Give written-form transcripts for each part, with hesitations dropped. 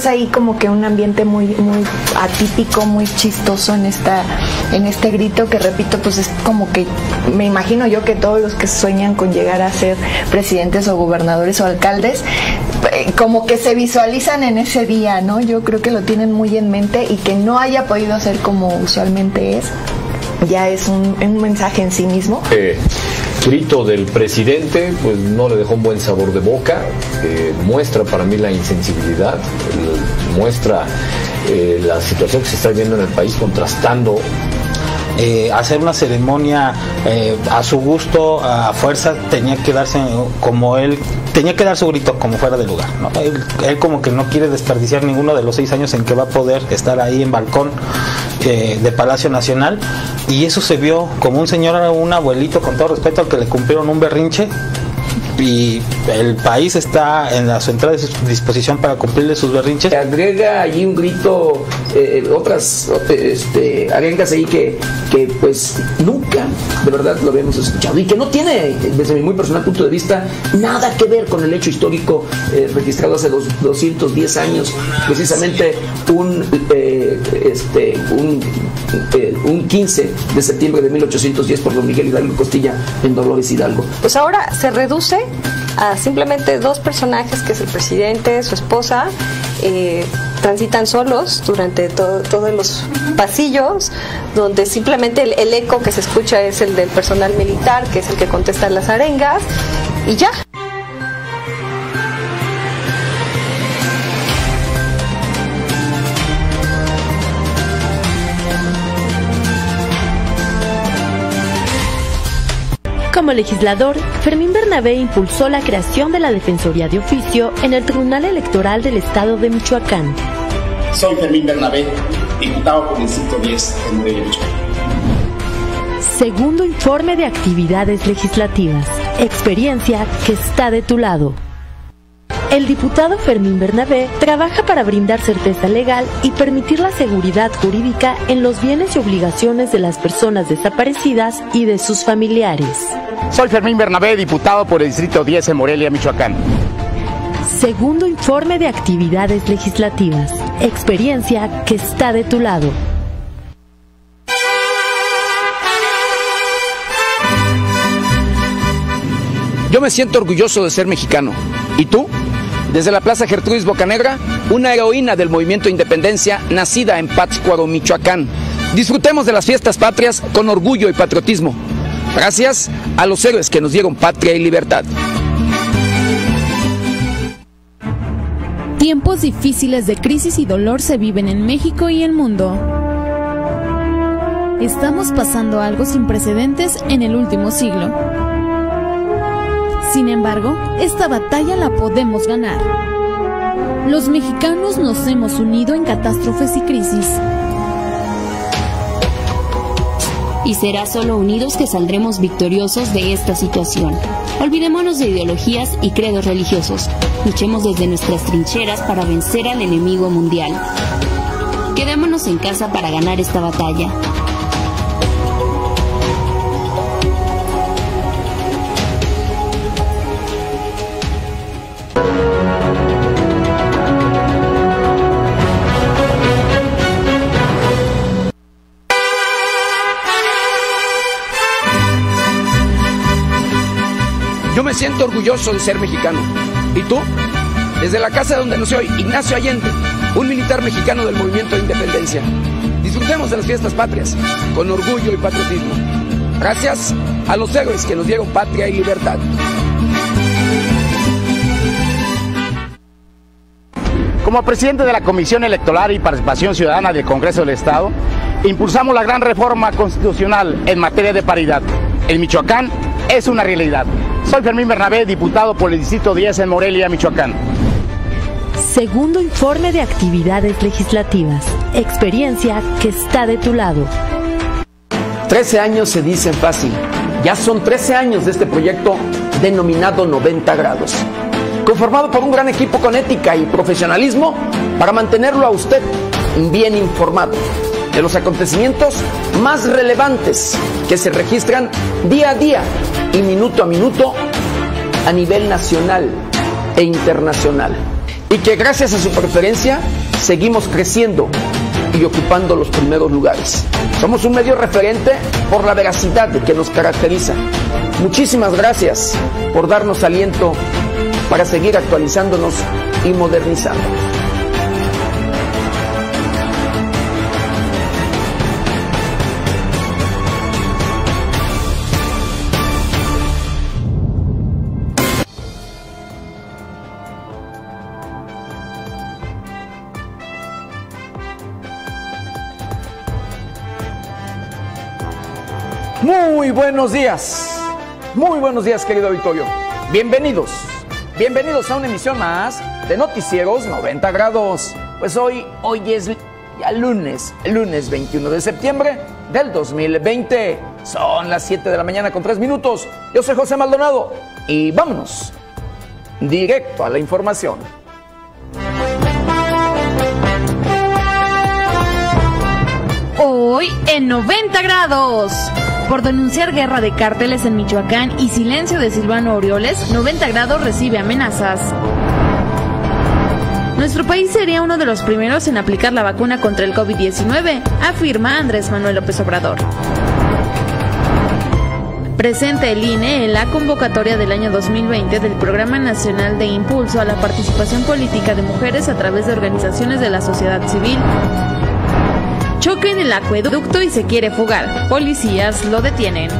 ahí como que un ambiente muy atípico, muy chistoso en este grito, que repito, pues es como que me imagino yo que todos los que sueñan con llegar a ser presidentes o gobernadores o alcaldes, como que se visualizan en ese día, ¿no? Yo creo que lo tienen muy en mente, y que no haya podido ser como usualmente es, ya es un mensaje en sí mismo. Grito del presidente, pues no le dejó un buen sabor de boca, muestra para mí la insensibilidad, muestra la situación que se está viviendo en el país, contrastando. Hacer una ceremonia a su gusto, a fuerza, tenía que darse como él, tenía que dar su grito como fuera de lugar, ¿no? Él como que no quiere desperdiciar ninguno de los 6 años en que va a poder estar ahí en balcón de Palacio Nacional, y eso se vio como un señor, un abuelito, con todo respeto, al que le cumplieron un berrinche, y el país está en su entrada de disposición para cumplirle sus berrinches. Agrega allí un grito, otras arengas ahí que pues nunca de verdad lo habíamos escuchado, y que no tiene, desde mi muy personal punto de vista, nada que ver con el hecho histórico registrado hace 210 años, precisamente un 15 de septiembre de 1810 por don Miguel Hidalgo Costilla en Dolores Hidalgo. Pues ahora se reduce a simplemente 2 personajes, que es el presidente, su esposa, transitan solos durante todos los pasillos, donde simplemente el eco que se escucha es el del personal militar, que es el que contesta las arengas, y ya. Como legislador, Fermín Bernabé impulsó la creación de la Defensoría de Oficio en el Tribunal Electoral del Estado de Michoacán. Soy Fermín Bernabé, diputado por el Distrito 10 de Morelia, Michoacán. Segundo informe de actividades legislativas. Experiencia que está de tu lado. El diputado Fermín Bernabé trabaja para brindar certeza legal y permitir la seguridad jurídica en los bienes y obligaciones de las personas desaparecidas y de sus familiares. Soy Fermín Bernabé, diputado por el Distrito 10 de Morelia, Michoacán. Segundo informe de actividades legislativas. Experiencia que está de tu lado. Yo me siento orgulloso de ser mexicano. ¿Y tú? Desde la Plaza Gertrudis Bocanegra, una heroína del movimiento de independencia nacida en Pátzcuaro, Michoacán. Disfrutemos de las fiestas patrias con orgullo y patriotismo. Gracias a los héroes que nos dieron patria y libertad. Tiempos difíciles de crisis y dolor se viven en México y el mundo. Estamos pasando algo sin precedentes en el último siglo. Sin embargo, esta batalla la podemos ganar. Los mexicanos nos hemos unido en catástrofes y crisis. Y será solo unidos que saldremos victoriosos de esta situación. Olvidémonos de ideologías y credos religiosos. Luchemos desde nuestras trincheras para vencer al enemigo mundial. Quedémonos en casa para ganar esta batalla. Yo me siento orgulloso de ser mexicano. ¿Y tú? Desde la casa donde nació Ignacio Allende, un militar mexicano del movimiento de independencia. Disfrutemos de las fiestas patrias con orgullo y patriotismo. Gracias a los héroes que nos dieron patria y libertad. Como presidente de la Comisión Electoral y Participación Ciudadana del Congreso del Estado, impulsamos la gran reforma constitucional en materia de paridad. En Michoacán es una realidad. Soy Fermín Bernabé, diputado por el Distrito 10 en Morelia, Michoacán. Segundo informe de actividades legislativas. Experiencia que está de tu lado. 13 años se dicen fácil. Ya son 13 años de este proyecto denominado 90 grados. Conformado por un gran equipo con ética y profesionalismo para mantenerlo a usted bien informado de los acontecimientos más relevantes que se registran día a día y minuto a minuto a nivel nacional e internacional. y que gracias a su preferencia seguimos creciendo y ocupando los primeros lugares. Somos un medio referente por la veracidad que nos caracteriza. Muchísimas gracias por darnos aliento para seguir actualizándonos y modernizándonos. Muy buenos días querido auditorio, bienvenidos a una emisión más de Noticieros 90 grados, pues hoy es ya lunes 21 de septiembre del 2020, son las 7 de la mañana con 3 minutos, yo soy José Maldonado y vámonos directo a la información. Hoy en 90 grados. Por denunciar guerra de cárteles en Michoacán y silencio de Silvano Aureoles, 90 grados recibe amenazas. Nuestro país sería uno de los primeros en aplicar la vacuna contra el COVID-19, afirma Andrés Manuel López Obrador. Presenta el INE en la convocatoria del año 2020 del Programa Nacional de Impulso a la Participación Política de Mujeres a través de organizaciones de la sociedad civil. Choca en el acueducto y se quiere fugar. Policías lo detienen.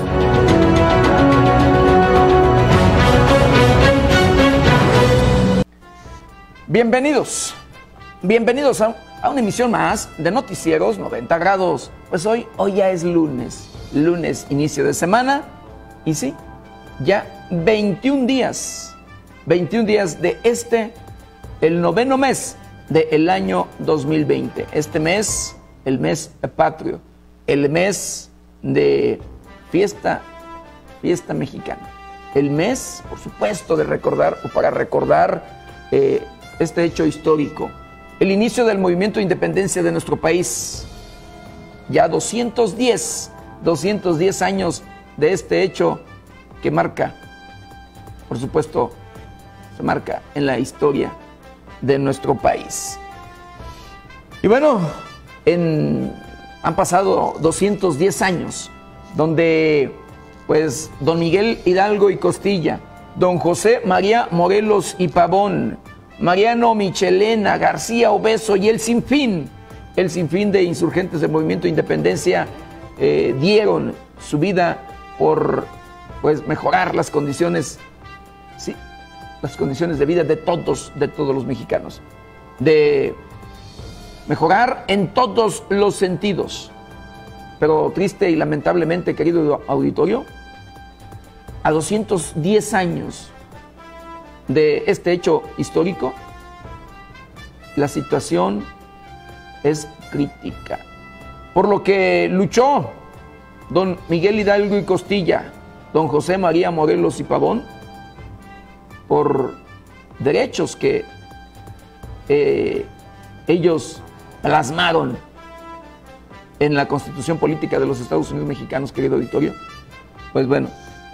Bienvenidos a una emisión más de Noticieros 90 grados. Pues hoy ya es lunes, inicio de semana y sí, ya 21 días de el noveno mes del año 2020. Este mes, el mes patrio, el mes de fiesta mexicana, el mes, por supuesto, de recordar o para recordar este hecho histórico, el inicio del movimiento de independencia de nuestro país, ya 210 años de este hecho que marca, por supuesto, se marca en la historia de nuestro país. Y bueno, han pasado 210 años donde pues don Miguel Hidalgo y Costilla, don José María Morelos y Pavón, Mariano Michelena, García Obeso y el sinfín de insurgentes del movimiento de independencia dieron su vida por pues mejorar las condiciones, sí, las condiciones de vida de todos los mexicanos, de mejorar en todos los sentidos. Pero triste y lamentablemente, querido auditorio, a 210 años de este hecho histórico, la situación es crítica. Por lo que luchó don Miguel Hidalgo y Costilla, don José María Morelos y Pavón, por derechos que ellos plasmaron en la Constitución Política de los Estados Unidos Mexicanos, querido auditorio. Pues bueno,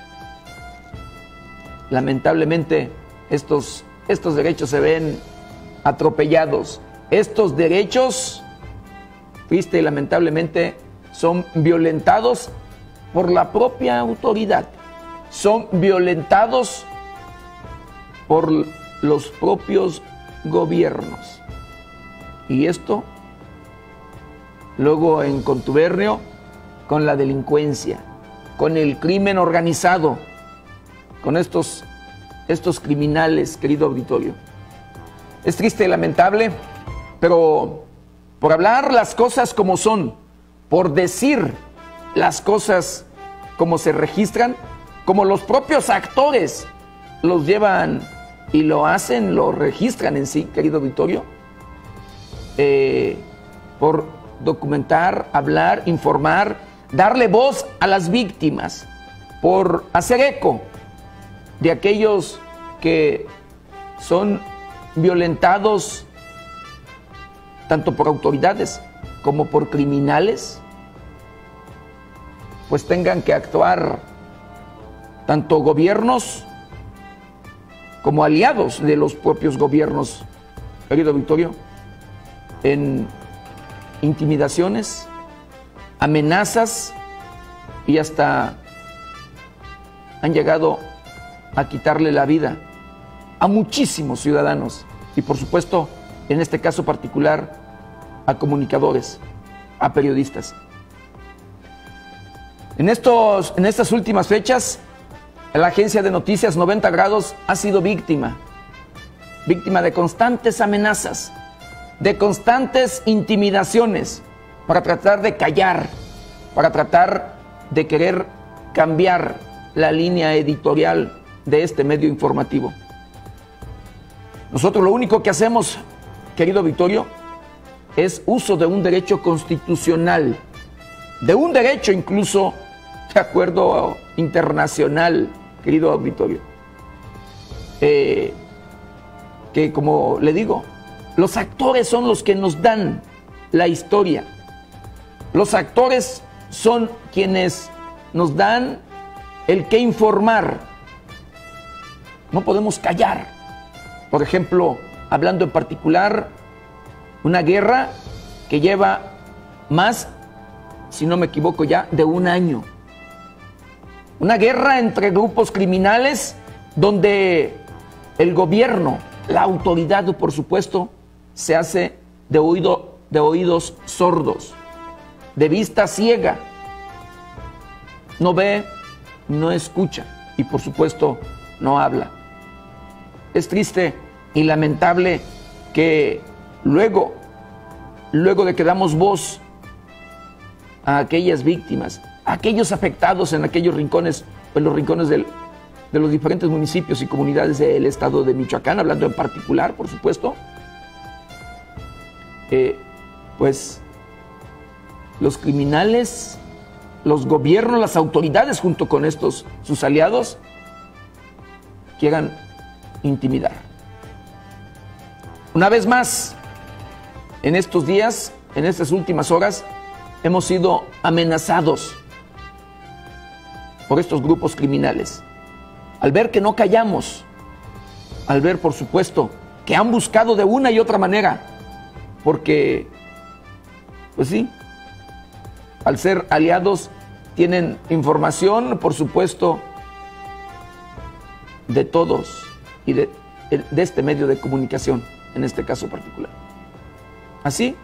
lamentablemente estos derechos se ven atropellados. Estos derechos, triste y lamentablemente, son violentados por la propia autoridad. Son violentados por los propios gobiernos. Y esto luego en contubernio con la delincuencia, con el crimen organizado, con estos criminales, querido auditorio. Es triste y lamentable, pero por hablar las cosas como son, por decir las cosas como se registran, como los propios actores los llevan y lo hacen, lo registran en sí, querido auditorio, por documentar, hablar, informar, darle voz a las víctimas, por hacer eco de aquellos que son violentados tanto por autoridades como por criminales, pues tengan que actuar tanto gobiernos como aliados de los propios gobiernos, querido Victorio, en intimidaciones, amenazas y hasta han llegado a quitarle la vida a muchísimos ciudadanos y por supuesto, en este caso particular, a comunicadores, a periodistas. En estas últimas fechas, la agencia de noticias 90 Grados ha sido víctima de constantes amenazas, de constantes intimidaciones para tratar de callar, para tratar de querer cambiar la línea editorial de este medio informativo. Nosotros lo único que hacemos, querido Victorio, es uso de un derecho constitucional, de un derecho incluso de acuerdo internacional, querido Victorio, que como le digo, los actores son los que nos dan la historia. Los actores son quienes nos dan el que informar. No podemos callar. Por ejemplo, hablando en particular, una guerra que lleva más, si no me equivoco ya, de un año. Una guerra entre grupos criminales donde el gobierno, la autoridad, por supuesto, se hace de oídos sordos, de vista ciega. No ve, no escucha y por supuesto no habla. Es triste y lamentable que luego de que damos voz a aquellas víctimas, a aquellos afectados en aquellos rincones, en los rincones de los diferentes municipios y comunidades del estado de Michoacán, hablando en particular, por supuesto, pues los criminales, los gobiernos, las autoridades junto con estos, sus aliados, quieran intimidar. Una vez más, en estos días, en estas últimas horas, hemos sido amenazados por estos grupos criminales. Al ver que no callamos, al ver, por supuesto, que han buscado de una y otra manera, porque, pues sí, al ser aliados, tienen información, por supuesto, de todos y de este medio de comunicación, en este caso particular. Así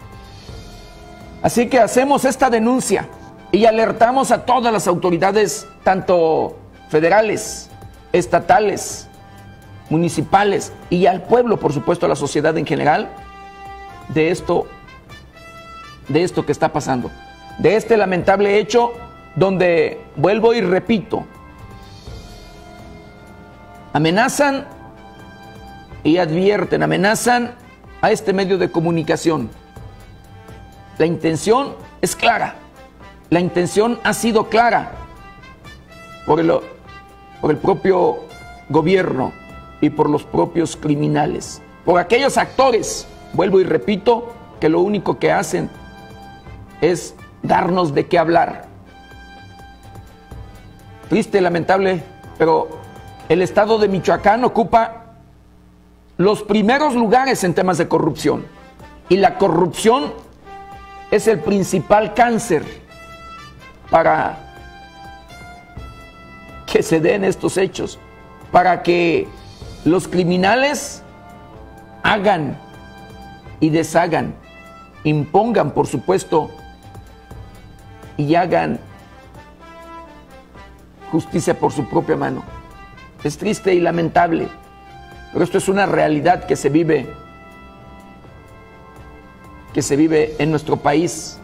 que hacemos esta denuncia y alertamos a todas las autoridades, tanto federales, estatales, municipales y al pueblo, por supuesto, a la sociedad en general, de esto que está pasando, de este lamentable hecho donde, vuelvo y repito, amenazan y advierten, amenazan a este medio de comunicación. La intención es clara, la intención ha sido clara por el propio gobierno y por los propios criminales, por aquellos actores, vuelvo y repito, que lo único que hacen es darnos de qué hablar. Triste, lamentable, pero el estado de Michoacán ocupa los primeros lugares en temas de corrupción. Y la corrupción es el principal cáncer para que se den estos hechos, para que los criminales hagan y deshagan, impongan, por supuesto, y hagan justicia por su propia mano. Es triste y lamentable, pero esto es una realidad que se vive en nuestro país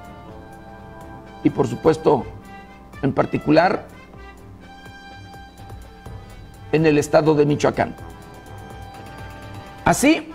y por supuesto, en particular, en el estado de Michoacán. Así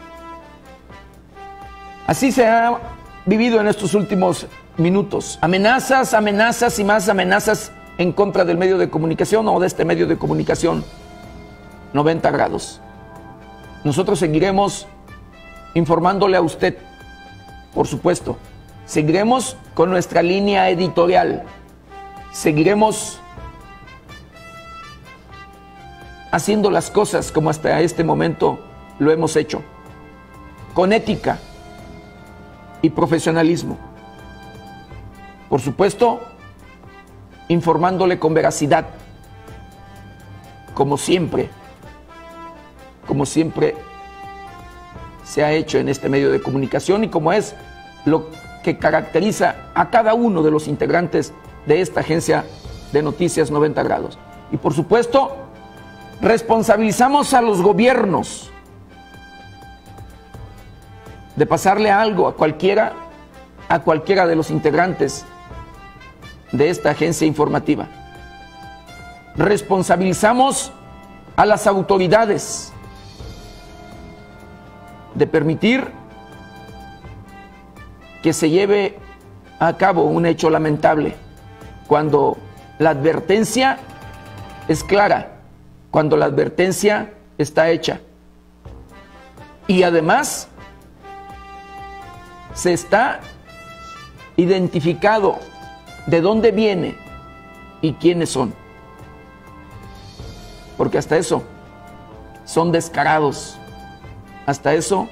se ha vivido en estos últimos minutos. Amenazas, amenazas y más amenazas en contra del medio de comunicación o de este medio de comunicación 90 Grados. Nosotros seguiremos informándole a usted, por supuesto. Seguiremos con nuestra línea editorial. Seguiremos haciendo las cosas como hasta este momento lo hemos hecho, con ética y profesionalismo. Por supuesto, informándole con veracidad, como siempre se ha hecho en este medio de comunicación y como es lo que caracteriza a cada uno de los integrantes de esta agencia de noticias 90 grados. Y por supuesto, responsabilizamos a los gobiernos de pasarle algo a cualquiera de los integrantes de esta agencia informativa. Responsabilizamos a las autoridades de permitir que se lleve a cabo un hecho lamentable cuando la advertencia es clara, cuando la advertencia está hecha y además se está identificado de dónde viene y quiénes son, porque hasta eso son descarados, hasta eso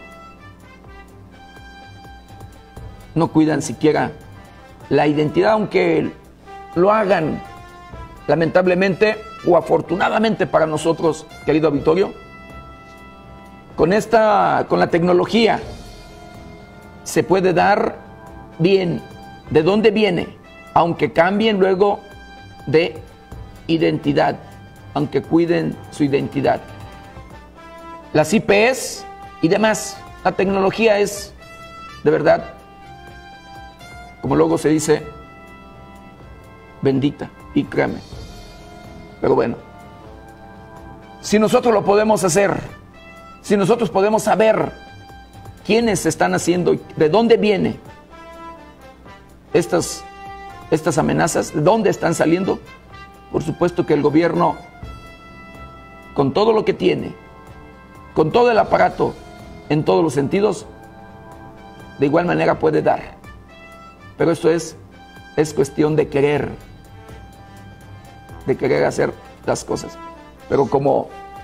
no cuidan siquiera la identidad, aunque lo hagan lamentablemente o afortunadamente para nosotros, querido auditorio, con la tecnología se puede dar bien de dónde viene, aunque cambien luego de identidad, aunque cuiden su identidad. Las IPs y demás, la tecnología es de verdad, como luego se dice, bendita, y créame. Pero bueno, si nosotros lo podemos hacer, si nosotros podemos saber quiénes están haciendo, de dónde vienen estas amenazas, de dónde están saliendo, por supuesto que el gobierno, con todo lo que tiene, con todo el aparato, en todos los sentidos, de igual manera puede dar. Pero esto es cuestión de querer hacer las cosas. Pero como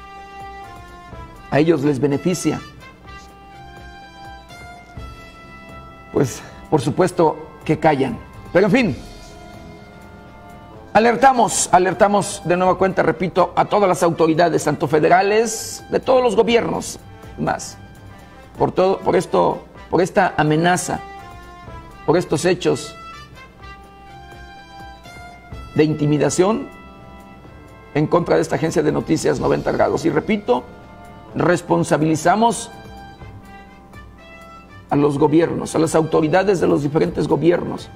a ellos les beneficia, pues por supuesto que callan. Pero en fin, alertamos de nueva cuenta, repito, a todas las autoridades, tanto federales, de todos los gobiernos, más, por esta amenaza, por estos hechos de intimidación en contra de esta agencia de noticias 90 grados. Y repito, responsabilizamos a los gobiernos, a las autoridades de los diferentes gobiernos,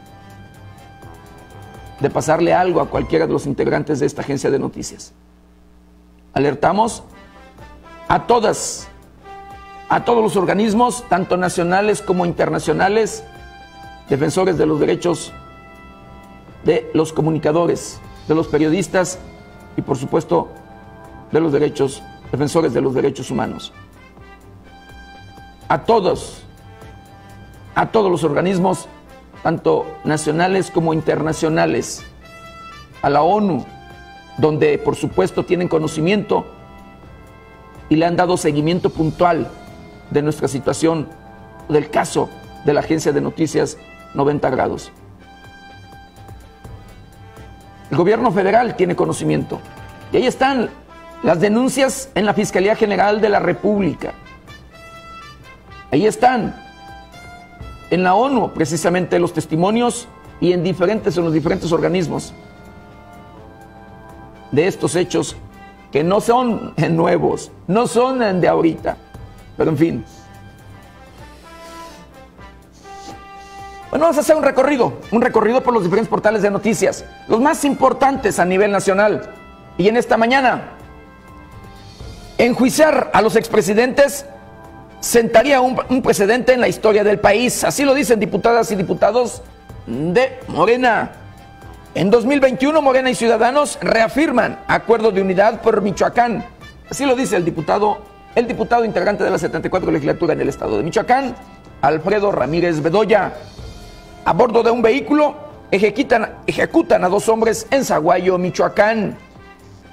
de pasarle algo a cualquiera de los integrantes de esta agencia de noticias. Alertamos a todos los organismos, tanto nacionales como internacionales, defensores de los derechos de los comunicadores, de los periodistas y por supuesto de los defensores de los derechos humanos. A todos los organismos, tanto nacionales como internacionales, a la ONU, donde por supuesto tienen conocimiento y le han dado seguimiento puntual de nuestra situación, del caso de la agencia de noticias 90 grados. El gobierno federal tiene conocimiento y ahí están las denuncias en la Fiscalía General de la República. Ahí están en la ONU, precisamente, los testimonios y en los diferentes organismos de estos hechos que no son nuevos, no son de ahorita, pero en fin. Bueno, vamos a hacer un recorrido por los diferentes portales de noticias, los más importantes a nivel nacional. Y en esta mañana, enjuiciar a los expresidentes sentaría un precedente en la historia del país. Así lo dicen diputadas y diputados de Morena. En 2021, Morena y Ciudadanos reafirman acuerdo de unidad por Michoacán. Así lo dice el diputado integrante de la 74 legislatura en el estado de Michoacán, Alfredo Ramírez Bedoya. A bordo de un vehículo ejecutan a 2 hombres en Zaguayo, Michoacán.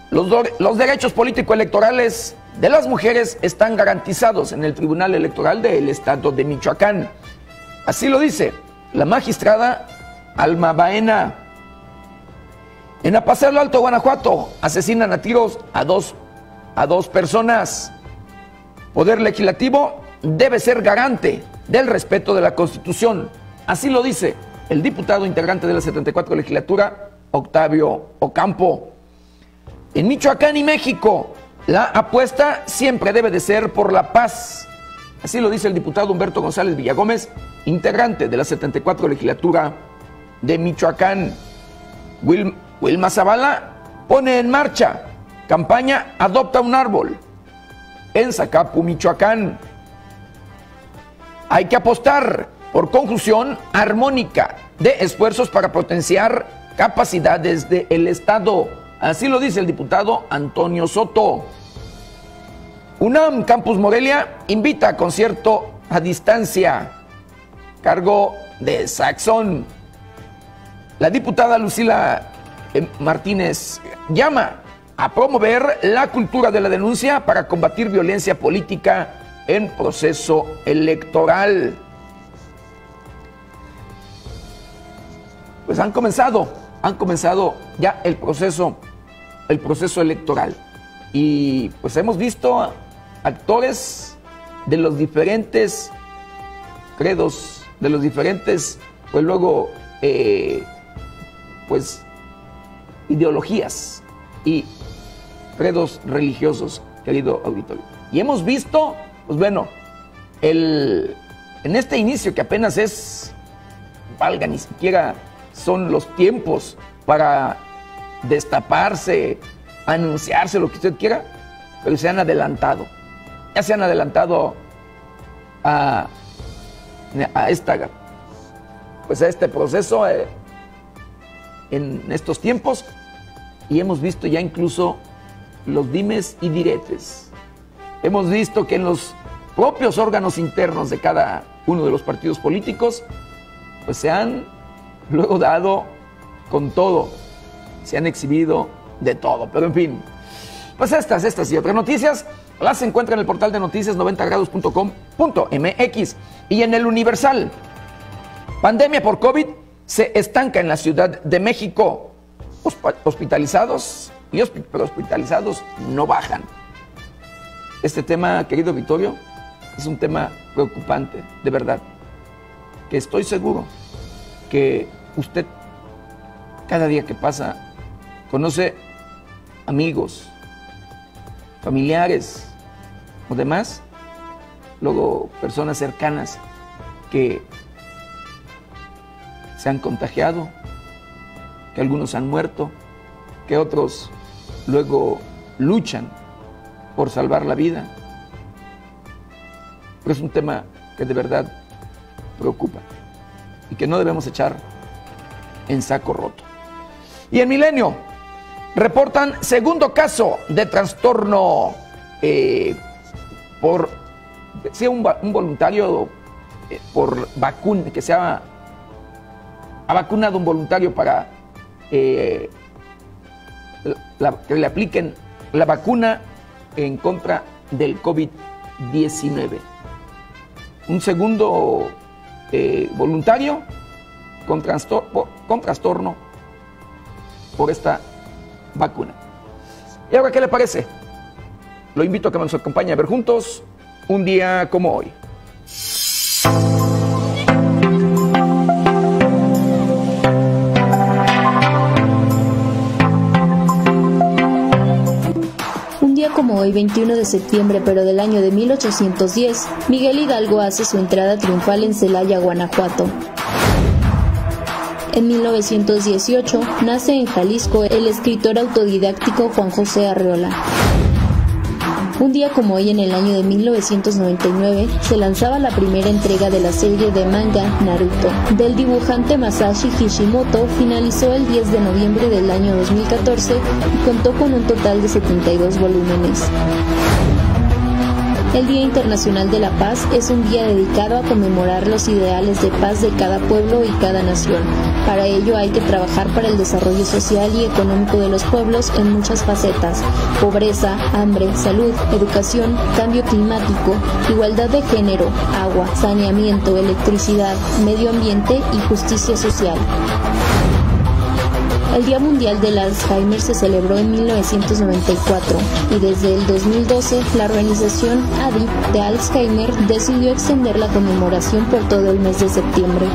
los derechos político-electorales de las mujeres están garantizados en el Tribunal Electoral del Estado de Michoacán. Así lo dice la magistrada Alma Baena. En Apaseo Alto, Guanajuato, asesinan a tiros a dos personas. Poder legislativo debe ser garante del respeto de la Constitución. Así lo dice el diputado integrante de la 74 legislatura, Octavio Ocampo. En Michoacán y México, la apuesta siempre debe de ser por la paz. Así lo dice el diputado Humberto González Villagómez, integrante de la 74 legislatura de Michoacán. Wilma Zavala pone en marcha campaña Adopta un árbol en Zacapu, Michoacán. Hay que apostar por conjunción armónica de esfuerzos para potenciar capacidades del Estado. Así lo dice el diputado Antonio Soto. UNAM Campus Morelia invita a concierto a distancia, cargo de Saxon. La diputada Lucila Martínez llama a promover la cultura de la denuncia para combatir violencia política en proceso electoral. Pues han comenzado ya el proceso electoral. Y pues hemos visto actores de los diferentes credos, de los diferentes, pues luego, pues ideologías y credos religiosos, querido auditorio. Y hemos visto, pues bueno, en este inicio que apenas es, valga, ni siquiera son los tiempos para destaparse, anunciarse, lo que usted quiera, pero se han adelantado. Ya se han adelantado a este proceso en estos tiempos, y hemos visto ya incluso los dimes y diretes. Hemos visto que en los propios órganos internos de cada uno de los partidos políticos, pues se han luego dado con todo, se han exhibido de todo. Pero en fin, pues estas y otras noticias las encuentra en el portal de noticias 90grados.com.mx y en el Universal. Pandemia por COVID se estanca en la Ciudad de México. Hospitalizados pero hospitalizados no bajan. Este tema, querido Vittorio, es un tema preocupante, de verdad, que estoy seguro que usted cada día que pasa conoce amigos, familiares o demás, luego personas cercanas que se han contagiado, que algunos han muerto, que otros luego luchan por salvar la vida. Pero es un tema que de verdad preocupa y que no debemos echar en saco roto. Y en Milenio reportan segundo caso de trastorno por un voluntario por vacuna, que se ha vacunado un voluntario para que le apliquen la vacuna en contra del COVID-19. Un segundo voluntario con trastorno por esta vacuna. ¿Y ahora qué le parece? Lo invito a que nos acompañe a ver juntos un día como hoy. Como hoy, 21 de septiembre, pero del año de 1810, Miguel Hidalgo hace su entrada triunfal en Celaya, Guanajuato. En 1918 nace en Jalisco el escritor autodidáctico Juan José Arreola. Un día como hoy, en el año de 1999, se lanzaba la primera entrega de la serie de manga Naruto, del dibujante Masashi Kishimoto. Finalizó el 10 de noviembre del año 2014 y contó con un total de 72 volúmenes. El Día Internacional de la Paz es un día dedicado a conmemorar los ideales de paz de cada pueblo y cada nación. Para ello hay que trabajar para el desarrollo social y económico de los pueblos en muchas facetas: pobreza, hambre, salud, educación, cambio climático, igualdad de género, agua, saneamiento, electricidad, medio ambiente y justicia social. El Día Mundial del Alzheimer se celebró en 1994 y desde el 2012 la organización ADI de Alzheimer decidió extender la conmemoración por todo el mes de septiembre.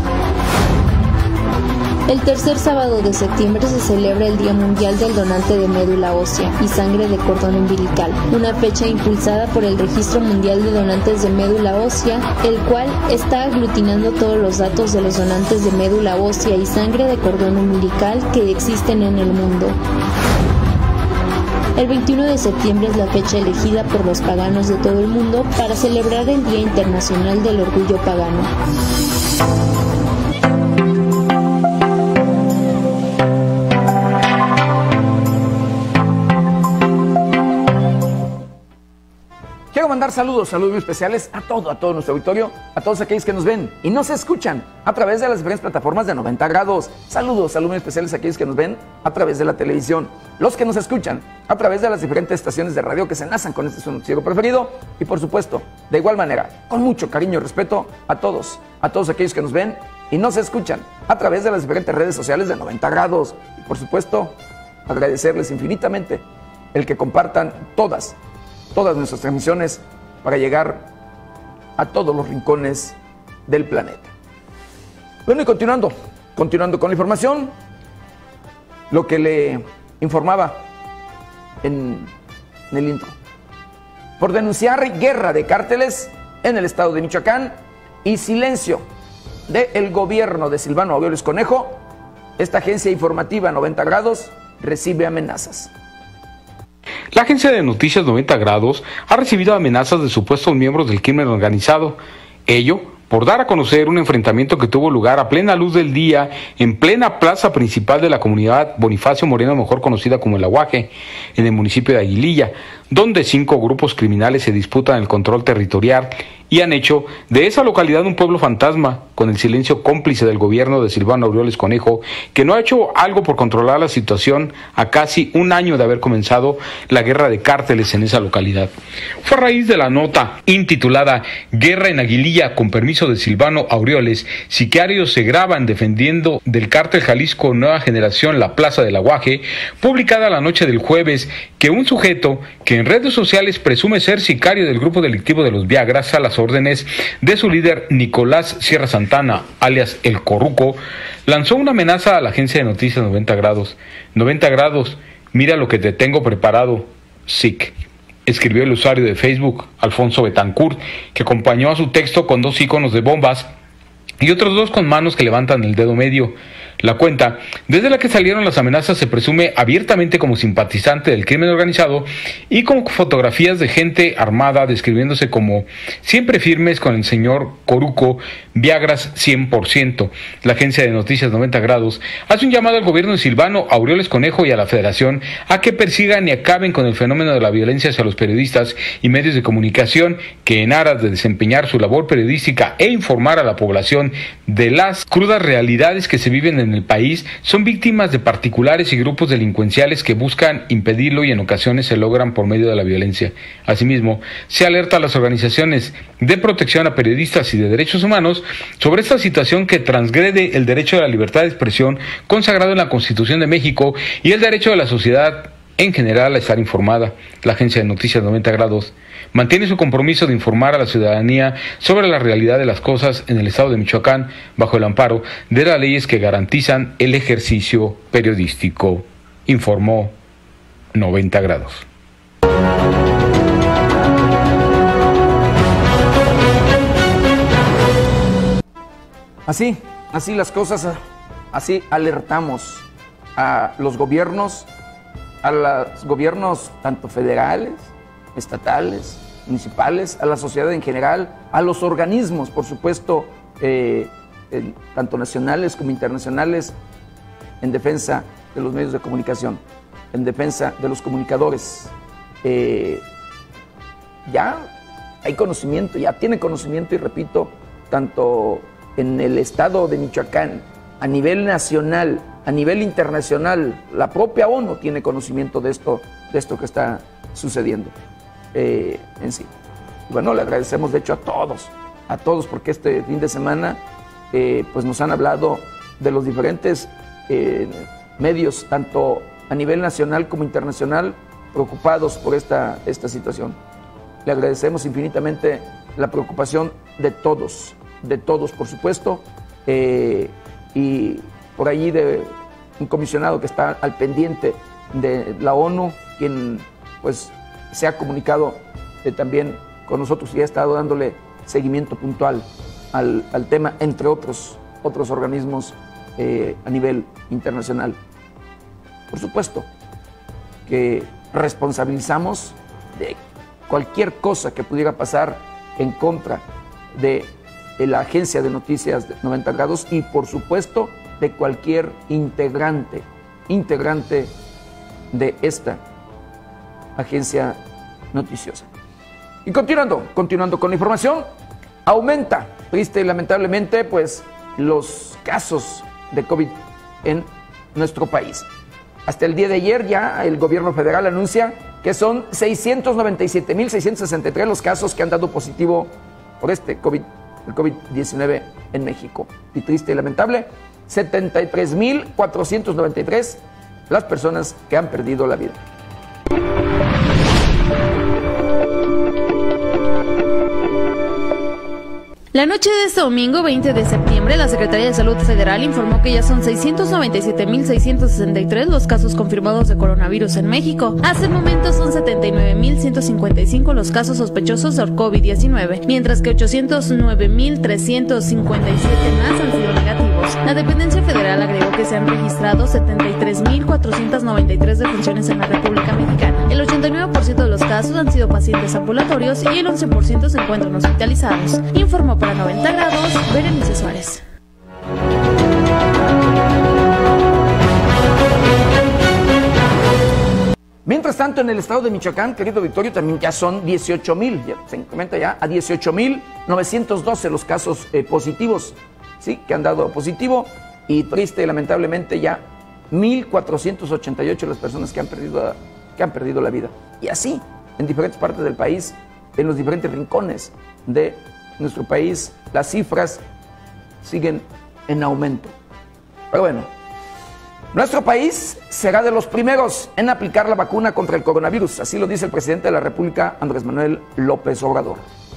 El tercer sábado de septiembre se celebra el Día Mundial del Donante de Médula Ósea y Sangre de Cordón Umbilical, una fecha impulsada por el Registro Mundial de Donantes de Médula Ósea, el cual está aglutinando todos los datos de los donantes de médula ósea y sangre de cordón umbilical que existen en el mundo. El 21 de septiembre es la fecha elegida por los paganos de todo el mundo para celebrar el Día Internacional del Orgullo Pagano. Quiero mandar saludos muy especiales a todo nuestro auditorio, a todos aquellos que nos ven y nos escuchan a través de las diferentes plataformas de 90 grados. Saludos muy especiales a aquellos que nos ven a través de la televisión, los que nos escuchan a través de las diferentes estaciones de radio que se enlazan con este su noticiero preferido y, por supuesto, de igual manera, con mucho cariño y respeto a todos aquellos que nos ven y nos escuchan a través de las diferentes redes sociales de 90 grados. Y, por supuesto, agradecerles infinitamente el que compartan todas nuestras transmisiones para llegar a todos los rincones del planeta. Bueno, y continuando con la información, lo que le informaba en el intro. Por denunciar guerra de cárteles en el estado de Michoacán y silencio del gobierno de Silvano Aureoles Conejo, esta agencia informativa 90 grados recibe amenazas. La agencia de noticias 90 grados ha recibido amenazas de supuestos miembros del crimen organizado. Ello por dar a conocer un enfrentamiento que tuvo lugar a plena luz del día en plena plaza principal de la comunidad Bonifacio Moreno, mejor conocida como El Aguaje, en el municipio de Aguililla, donde 5 grupos criminales se disputan el control territorial y han hecho de esa localidad un pueblo fantasma, con el silencio cómplice del gobierno de Silvano Aureoles Conejo, que no ha hecho algo por controlar la situación a casi un año de haber comenzado la guerra de cárteles en esa localidad. Fue a raíz de la nota intitulada Guerra en Aguililla con permiso de Silvano Aureoles, sicarios se graban defendiendo del cártel Jalisco Nueva Generación la Plaza del Aguaje, publicada la noche del jueves, que un sujeto que en redes sociales presume ser sicario del grupo delictivo de los Viagras a las órdenes de su líder Nicolás Sierra Santana, alias El Corruco, lanzó una amenaza a la agencia de noticias 90 grados. 90 grados, mira lo que te tengo preparado, SIC. Escribió el usuario de Facebook, Alfonso Betancourt, que acompañó a su texto con 2 iconos de bombas y otros 2 con manos que levantan el dedo medio. La cuenta, desde la que salieron las amenazas, se presume abiertamente como simpatizante del crimen organizado y con fotografías de gente armada describiéndose como siempre firmes con el señor Coruco, Viagras 100%. La agencia de noticias 90 grados hace un llamado al gobierno de Silvano Aureoles Conejo y a la Federación a que persigan y acaben con el fenómeno de la violencia hacia los periodistas y medios de comunicación que, en aras de desempeñar su labor periodística e informar a la población de las crudas realidades que se viven en el país, son víctimas de particulares y grupos delincuenciales que buscan impedirlo y en ocasiones se logran por medio de la violencia. Asimismo, se alerta a las organizaciones de protección a periodistas y de derechos humanos sobre esta situación que transgrede el derecho a la libertad de expresión consagrado en la Constitución de México y el derecho de la sociedad en general a estar informada. La agencia de noticias 90 grados mantiene su compromiso de informar a la ciudadanía sobre la realidad de las cosas en el estado de Michoacán bajo el amparo de las leyes que garantizan el ejercicio periodístico, informó 90 grados. Así las cosas, así alertamos a los gobiernos tanto federales, estatales, municipales, a la sociedad en general, a los organismos, por supuesto, tanto nacionales como internacionales, en defensa de los medios de comunicación, en defensa de los comunicadores. Ya hay conocimiento, ya tiene conocimiento, y repito, tanto en el estado de Michoacán, a nivel nacional, a nivel internacional, la propia ONU tiene conocimiento de esto que está sucediendo en sí. Bueno, le agradecemos de hecho a todos, porque este fin de semana pues nos han hablado de los diferentes medios, tanto a nivel nacional como internacional, preocupados por esta situación. Le agradecemos infinitamente la preocupación de todos, por supuesto, y por allí de un comisionado que está al pendiente de la ONU, quien pues se ha comunicado también con nosotros y ha estado dándole seguimiento puntual al tema, entre otros organismos a nivel internacional. Por supuesto que responsabilizamos de cualquier cosa que pudiera pasar en contra de la agencia de noticias de 90 grados y por supuesto de cualquier integrante de esta agencia noticiosa. Y continuando con la información, aumenta, triste y lamentablemente, pues los casos de COVID en nuestro país. Hasta el día de ayer ya el gobierno federal anuncia que son 697,663 los casos que han dado positivo por el COVID-19 en México. Y triste y lamentable, 73,493 las personas que han perdido la vida. La noche de este domingo 20 de septiembre, la Secretaría de Salud Federal informó que ya son 697,663 los casos confirmados de coronavirus en México. Hasta el momento son 79,155 los casos sospechosos de COVID-19, mientras que 809,357 más han sido negativos. La dependencia federal agregó que se han registrado 73,493 defunciones en la República Mexicana. El 89% de los casos han sido pacientes ambulatorios y el 11% se encuentran hospitalizados. Informó para 90 grados, Berenice Suárez. Mientras tanto, en el estado de Michoacán, querido Victorio, también ya son 18,000, se incrementa ya a 18,912 los casos positivos, sí, que han dado positivo, y triste y lamentablemente ya 1,488 las personas que han perdido la vida. Y así, en diferentes partes del país, en los diferentes rincones de nuestro país, las cifras siguen en aumento. Pero bueno, nuestro país será de los primeros en aplicar la vacuna contra el coronavirus, así lo dice el presidente de la República, Andrés Manuel López Obrador.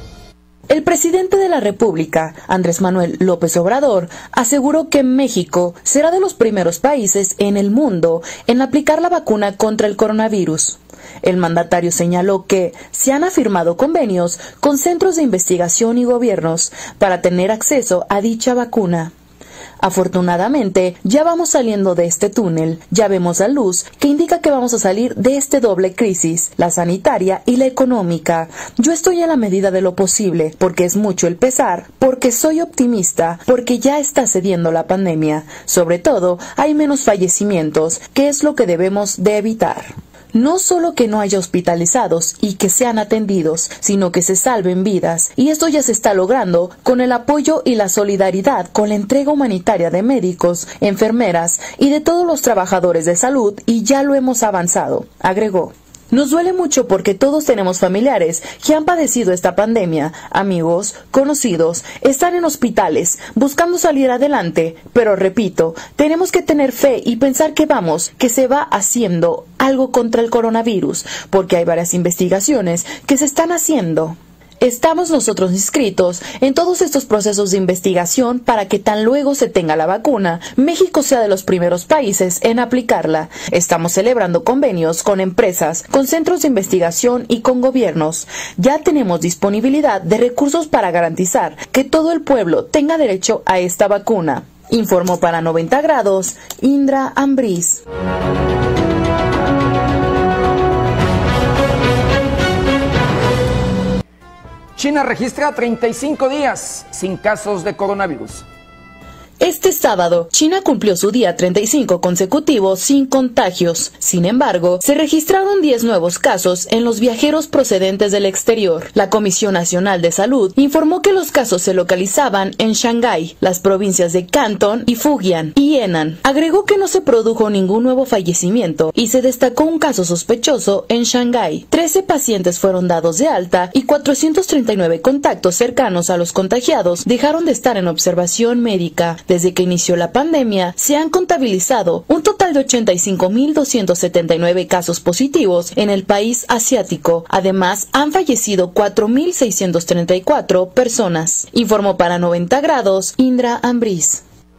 El presidente de la República, Andrés Manuel López Obrador, aseguró que México será de los primeros países en el mundo en aplicar la vacuna contra el coronavirus. El mandatario señaló que se han firmado convenios con centros de investigación y gobiernos para tener acceso a dicha vacuna. Afortunadamente, ya vamos saliendo de este túnel, ya vemos la luz que indica que vamos a salir de esta doble crisis, la sanitaria y la económica. Yo estoy en la medida de lo posible, porque es mucho el pesar, porque soy optimista, porque ya está cediendo la pandemia. Sobre todo, hay menos fallecimientos, que es lo que debemos de evitar. No solo que no haya hospitalizados y que sean atendidos, sino que se salven vidas. Y esto ya se está logrando con el apoyo y la solidaridad con la entrega humanitaria de médicos, enfermeras y de todos los trabajadores de salud, y ya lo hemos avanzado, agregó. Nos duele mucho porque todos tenemos familiares que han padecido esta pandemia, amigos, conocidos, están en hospitales buscando salir adelante, pero repito, tenemos que tener fe y pensar que se va haciendo algo contra el coronavirus, porque hay varias investigaciones que se están haciendo. Estamos nosotros inscritos en todos estos procesos de investigación para que tan luego se tenga la vacuna, México sea de los primeros países en aplicarla. Estamos celebrando convenios con empresas, con centros de investigación y con gobiernos. Ya tenemos disponibilidad de recursos para garantizar que todo el pueblo tenga derecho a esta vacuna. Informó para 90 grados, Indra Ambriz. China registra 35 días sin casos de coronavirus. Este sábado, China cumplió su día 35 consecutivo sin contagios. Sin embargo, se registraron 10 nuevos casos en los viajeros procedentes del exterior. La Comisión Nacional de Salud informó que los casos se localizaban en Shanghái, las provincias de Cantón y Fujian y Henan. Agregó que no se produjo ningún nuevo fallecimiento y se destacó un caso sospechoso en Shanghái. 13 pacientes fueron dados de alta y 439 contactos cercanos a los contagiados dejaron de estar en observación médica. Desde que inició la pandemia, se han contabilizado un total de 85.279 casos positivos en el país asiático. Además, han fallecido 4.634 personas. Informó para 90 grados Indra Ambriz.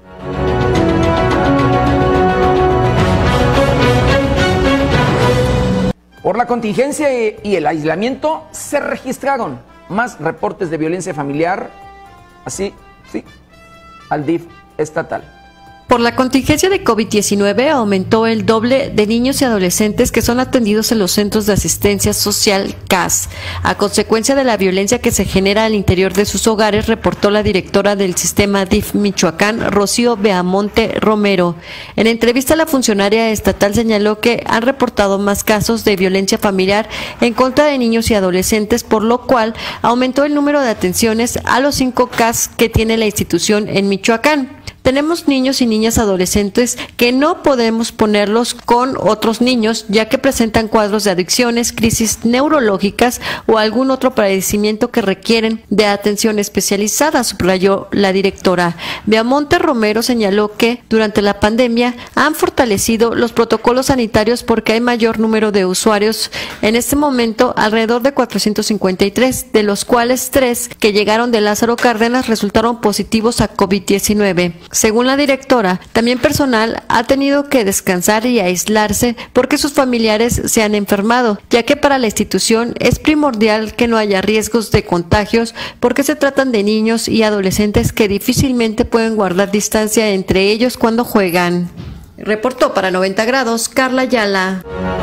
Por la contingencia y el aislamiento se registraron más reportes de violencia familiar, así, sí, al DIF estatal. Por la contingencia de COVID-19 aumentó el doble de niños y adolescentes que son atendidos en los centros de asistencia social CAS. A consecuencia de la violencia que se genera al interior de sus hogares, reportó la directora del sistema DIF Michoacán, Rocío Beamonte Romero. En entrevista, la funcionaria estatal señaló que han reportado más casos de violencia familiar en contra de niños y adolescentes, por lo cual aumentó el número de atenciones a los 5 CAS que tiene la institución en Michoacán. Tenemos niños y niñas adolescentes que no podemos ponerlos con otros niños, ya que presentan cuadros de adicciones, crisis neurológicas o algún otro padecimiento que requieren de atención especializada, subrayó la directora. Beamonte Romero señaló que durante la pandemia han fortalecido los protocolos sanitarios porque hay mayor número de usuarios. En este momento, alrededor de 453, de los cuales 3 que llegaron de Lázaro Cárdenas resultaron positivos a COVID-19. Según la directora, también personal ha tenido que descansar y aislarse porque sus familiares se han enfermado, ya que para la institución es primordial que no haya riesgos de contagios porque se tratan de niños y adolescentes que difícilmente pueden guardar distancia entre ellos cuando juegan. Reportó para 90 grados Carla Ayala.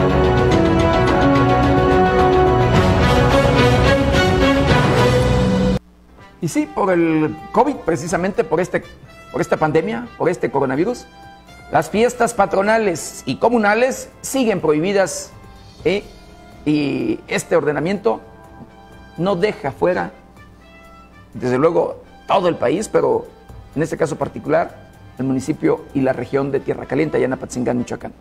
Y sí, por el COVID, precisamente por esta pandemia, por este coronavirus, las fiestas patronales y comunales siguen prohibidas y este ordenamiento no deja fuera, desde luego, todo el país, pero en este caso particular, el municipio y la región de Tierra Caliente, allá en Apatzingán, Michoacán.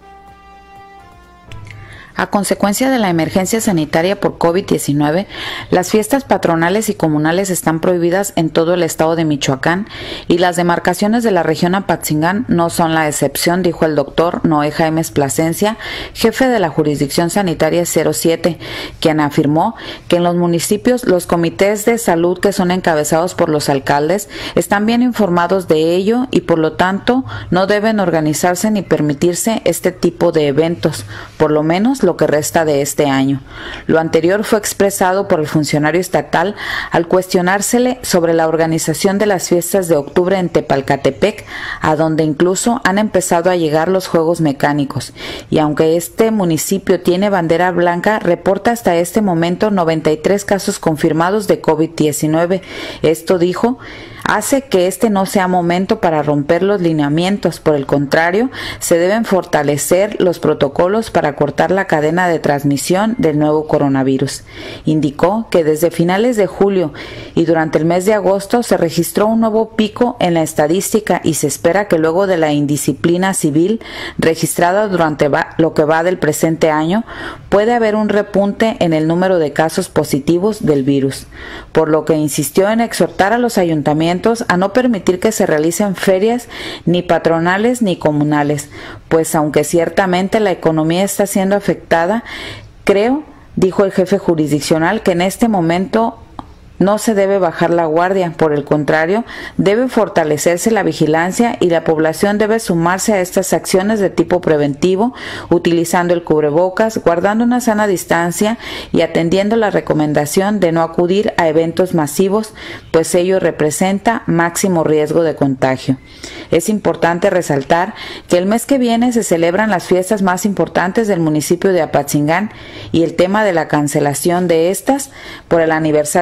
A consecuencia de la emergencia sanitaria por COVID-19, las fiestas patronales y comunales están prohibidas en todo el estado de Michoacán y las demarcaciones de la región Apatzingán no son la excepción, dijo el doctor Noé Jaimes Plasencia, jefe de la jurisdicción sanitaria 07, quien afirmó que en los municipios los comités de salud que son encabezados por los alcaldes están bien informados de ello y por lo tanto no deben organizarse ni permitirse este tipo de eventos, por lo menos lo que resta de este año. Lo anterior fue expresado por el funcionario estatal al cuestionársele sobre la organización de las fiestas de octubre en Tepalcatepec, a donde incluso han empezado a llegar los juegos mecánicos. Y aunque este municipio tiene bandera blanca, reporta hasta este momento 93 casos confirmados de COVID-19. Esto, dijo, hace que este no sea momento para romper los lineamientos. Por el contrario, se deben fortalecer los protocolos para cortar la cadena de transmisión del nuevo coronavirus. Indicó que desde finales de julio y durante el mes de agosto se registró un nuevo pico en la estadística y se espera que luego de la indisciplina civil registrada durante lo que va del presente año, puede haber un repunte en el número de casos positivos del virus, por lo que insistió en exhortar a los ayuntamientos a no permitir que se realicen ferias ni patronales ni comunales, pues aunque ciertamente la economía está siendo afectada, creo, dijo el jefe jurisdiccional, que en este momento no se debe bajar la guardia, por el contrario, debe fortalecerse la vigilancia y la población debe sumarse a estas acciones de tipo preventivo, utilizando el cubrebocas, guardando una sana distancia y atendiendo la recomendación de no acudir a eventos masivos, pues ello representa máximo riesgo de contagio. Es importante resaltar que el mes que viene se celebran las fiestas más importantes del municipio de Apatzingán y el tema de la cancelación de estas por el aniversario de la Constitución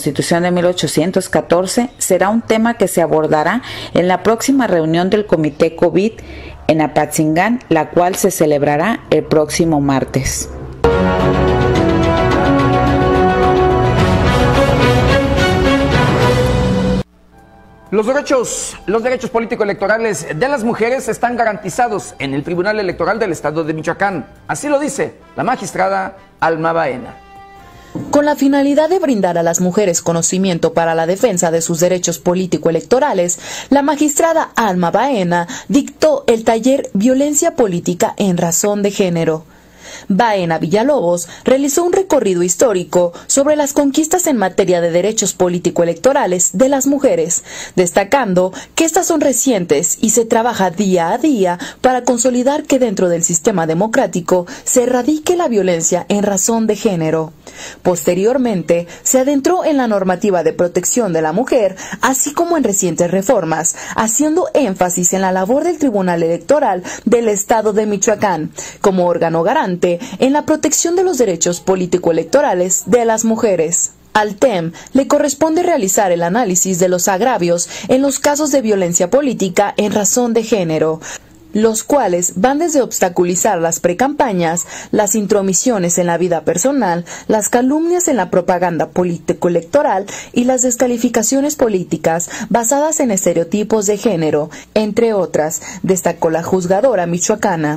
Constitución de 1814 será un tema que se abordará en la próxima reunión del Comité COVID en Apatzingán, la cual se celebrará el próximo martes. Los derechos político-electorales de las mujeres están garantizados en el Tribunal Electoral del Estado de Michoacán. Así lo dice la magistrada Alma Baena. Con la finalidad de brindar a las mujeres conocimiento para la defensa de sus derechos político-electorales, la magistrada Alma Baena dictó el taller Violencia Política en Razón de Género. Baena Villalobos realizó un recorrido histórico sobre las conquistas en materia de derechos político-electorales de las mujeres, destacando que estas son recientes y se trabaja día a día para consolidar que dentro del sistema democrático se erradique la violencia en razón de género. Posteriormente, se adentró en la normativa de protección de la mujer, así como en recientes reformas, haciendo énfasis en la labor del Tribunal Electoral del Estado de Michoacán, como órgano garante en la protección de los derechos político-electorales de las mujeres. Al TEM le corresponde realizar el análisis de los agravios en los casos de violencia política en razón de género, los cuales van desde obstaculizar las precampañas, las intromisiones en la vida personal, las calumnias en la propaganda político-electoral y las descalificaciones políticas basadas en estereotipos de género, entre otras, destacó la juzgadora michoacana.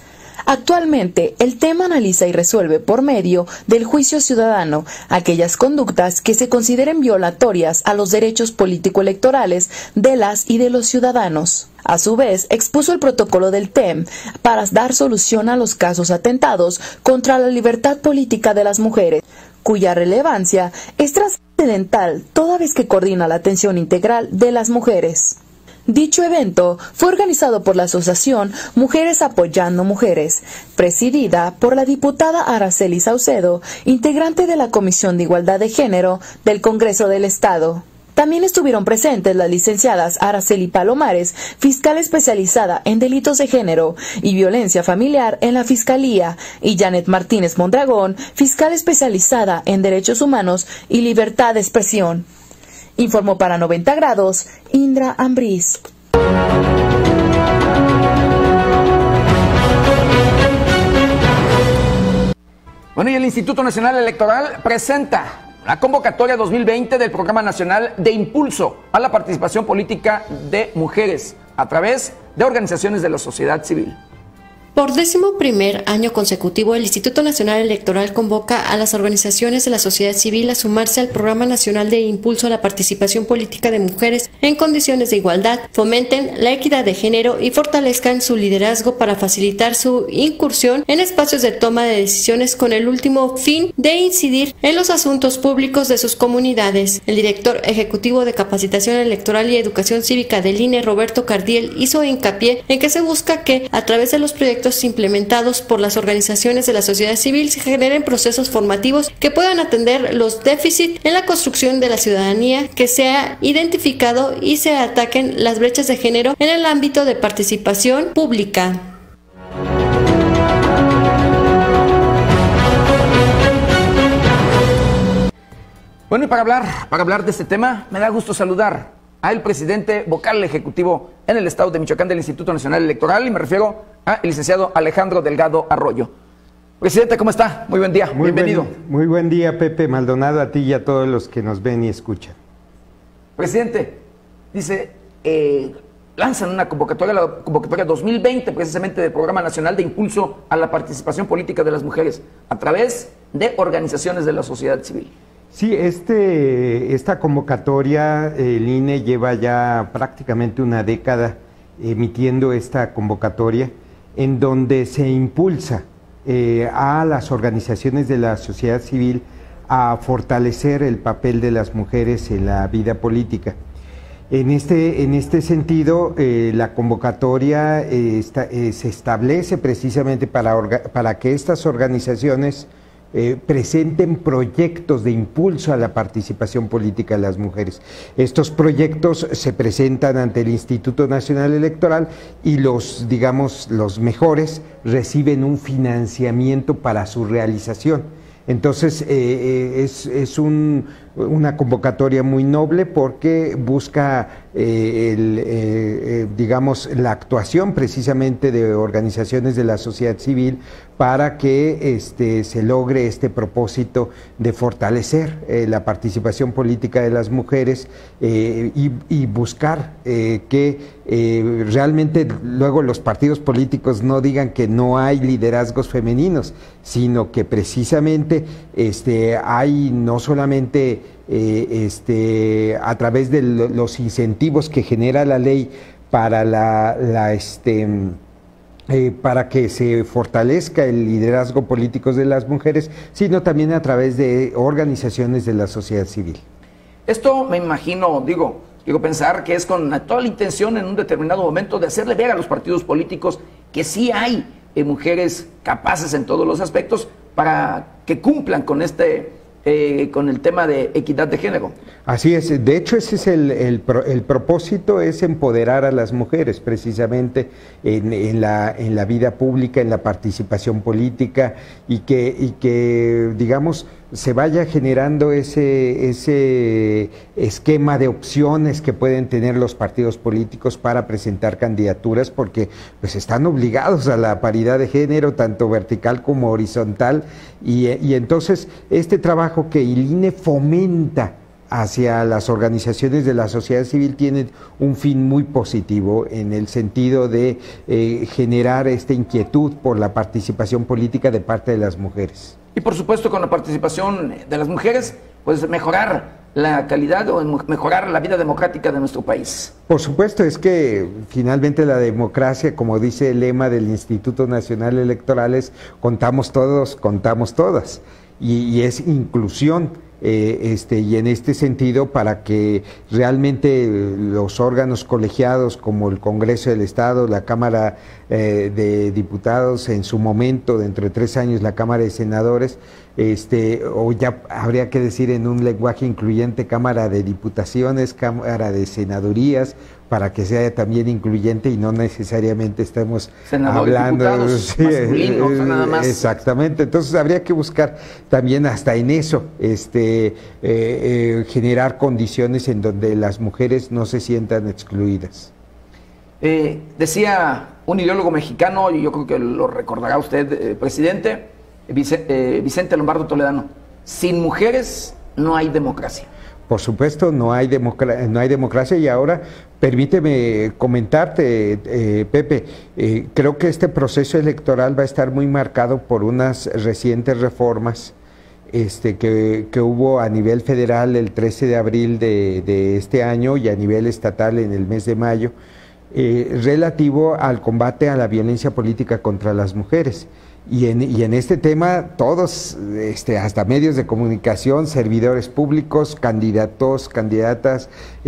Actualmente, el tema analiza y resuelve por medio del juicio ciudadano aquellas conductas que se consideren violatorias a los derechos político-electorales de las y de los ciudadanos. A su vez, expuso el protocolo del TEM para dar solución a los casos atentados contra la libertad política de las mujeres, cuya relevancia es trascendental toda vez que coordina la atención integral de las mujeres. Dicho evento fue organizado por la Asociación Mujeres Apoyando Mujeres, presidida por la diputada Araceli Saucedo, integrante de la Comisión de Igualdad de Género del Congreso del Estado. También estuvieron presentes las licenciadas Araceli Palomares, fiscal especializada en delitos de género y violencia familiar en la Fiscalía, y Janet Martínez Mondragón, fiscal especializada en derechos humanos y libertad de expresión. Informó para 90 grados, Indra Ambriz. Bueno, y el Instituto Nacional Electoral presenta la convocatoria 2020 del Programa Nacional de Impulso a la Participación Política de Mujeres a través de organizaciones de la sociedad civil. Por 11º año consecutivo, el Instituto Nacional Electoral convoca a las organizaciones de la sociedad civil a sumarse al Programa Nacional de Impulso a la Participación Política de Mujeres en condiciones de igualdad, fomenten la equidad de género y fortalezcan su liderazgo para facilitar su incursión en espacios de toma de decisiones con el último fin de incidir en los asuntos públicos de sus comunidades. El director ejecutivo de Capacitación Electoral y Educación Cívica del INE, Roberto Cardiel, hizo hincapié en que se busca que, a través de los proyectos implementados por las organizaciones de la sociedad civil, se generen procesos formativos que puedan atender los déficits en la construcción de la ciudadanía que se ha identificado y se ataquen las brechas de género en el ámbito de participación pública. Bueno, y para hablar de este tema, me da gusto saludar al presidente vocal ejecutivo en el Estado de Michoacán del Instituto Nacional Electoral, y me refiero al licenciado Alejandro Delgado Arroyo. Presidente, ¿cómo está? Muy buen día, bienvenido. Muy buen día, Pepe Maldonado, a ti y a todos los que nos ven y escuchan. Presidente, dice, lanzan una convocatoria, la convocatoria 2020, precisamente del Programa Nacional de Impulso a la Participación Política de las Mujeres, a través de organizaciones de la sociedad civil. Sí, esta convocatoria, el INE lleva ya prácticamente una década emitiendo esta convocatoria, en donde se impulsa a las organizaciones de la sociedad civil a fortalecer el papel de las mujeres en la vida política. En este sentido, la convocatoria se establece precisamente para que estas organizaciones presenten proyectos de impulso a la participación política de las mujeres. Estos proyectos se presentan ante el Instituto Nacional Electoral y los mejores reciben un financiamiento para su realización. Entonces es una convocatoria muy noble porque busca digamos la actuación precisamente de organizaciones de la sociedad civil para que se logre este propósito de fortalecer la participación política de las mujeres y buscar que realmente luego los partidos políticos no digan que no hay liderazgos femeninos, sino que precisamente hay no solamente a través de los incentivos que genera la ley para para que se fortalezca el liderazgo político de las mujeres, sino también a través de organizaciones de la sociedad civil. Esto me imagino, digo pensar que es con toda la intención en un determinado momento de hacerle ver a los partidos políticos que sí hay mujeres capaces en todos los aspectos para que cumplan con con el tema de equidad de género. Así es, de hecho ese es el propósito, es empoderar a las mujeres precisamente en la vida pública, en la participación política y que digamos se vaya generando ese esquema de opciones que pueden tener los partidos políticos para presentar candidaturas, porque pues están obligados a la paridad de género, tanto vertical como horizontal, y entonces este trabajo que el INE fomenta hacia las organizaciones de la sociedad civil tiene un fin muy positivo en el sentido de generar esta inquietud por la participación política de parte de las mujeres. Y por supuesto con la participación de las mujeres, pues mejorar la calidad o mejorar la vida democrática de nuestro país. Por supuesto, es que finalmente la democracia, como dice el lema del Instituto Nacional Electoral, es contamos todos, contamos todas, y es inclusión. Y en este sentido, para que realmente los órganos colegiados como el Congreso del Estado, la Cámara de Diputados, en su momento, dentro de 3 años la Cámara de Senadores, o ya habría que decir en un lenguaje incluyente, Cámara de Diputaciones, Cámara de Senadurías, para que sea también incluyente y no necesariamente estemos hablando masculinos, nada más. Exactamente, entonces habría que buscar también hasta en eso generar condiciones en donde las mujeres no se sientan excluidas. Decía un ideólogo mexicano, y yo creo que lo recordará usted, presidente, Vicente Lombardo Toledano: sin mujeres no hay democracia. Por supuesto, no hay democracia, y ahora permíteme comentarte, Pepe, creo que este proceso electoral va a estar muy marcado por unas recientes reformas que hubo a nivel federal el 13 de abril de este año y a nivel estatal en el mes de mayo, relativo al combate a la violencia política contra las mujeres. Y en este tema todos, hasta medios de comunicación, servidores públicos, candidatos, candidatas,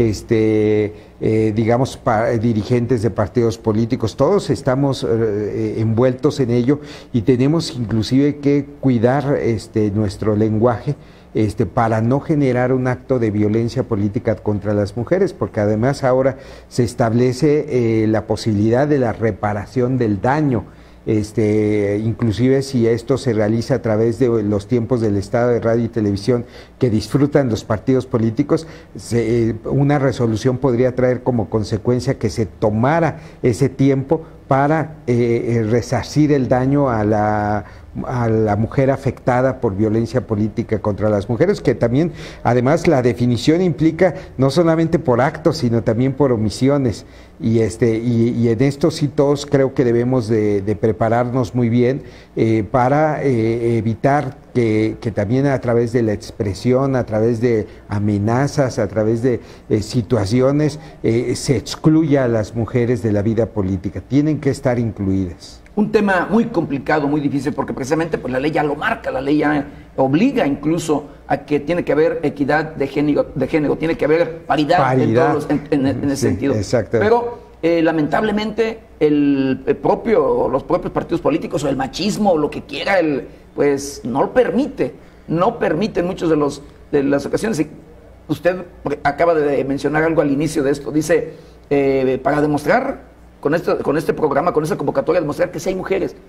dirigentes de partidos políticos, todos estamos envueltos en ello, y tenemos inclusive que cuidar nuestro lenguaje para no generar un acto de violencia política contra las mujeres, porque además ahora se establece la posibilidad de la reparación del daño. Inclusive si esto se realiza a través de los tiempos del Estado de Radio y Televisión que disfrutan los partidos políticos, una resolución podría traer como consecuencia que se tomara ese tiempo para resarcir el daño a la mujer afectada por violencia política contra las mujeres, que también, además, la definición implica no solamente por actos, sino también por omisiones, y en esto sí todos creo que debemos de prepararnos muy bien para evitar que también a través de la expresión, a través de amenazas, a través de situaciones, se excluya a las mujeres de la vida política. Tienen que estar incluidas. Un tema muy complicado, muy difícil, porque precisamente pues la ley ya lo marca, la ley ya obliga incluso a que tiene que haber equidad de género, tiene que haber paridad. En ese sentido. Pero lamentablemente los propios partidos políticos, o el machismo, o lo que quiera, pues no lo permite, en muchas de las ocasiones. Y usted acaba de mencionar algo al inicio de esto, dice, para demostrar con este programa, con esta convocatoria, demostrar que sí hay mujeres.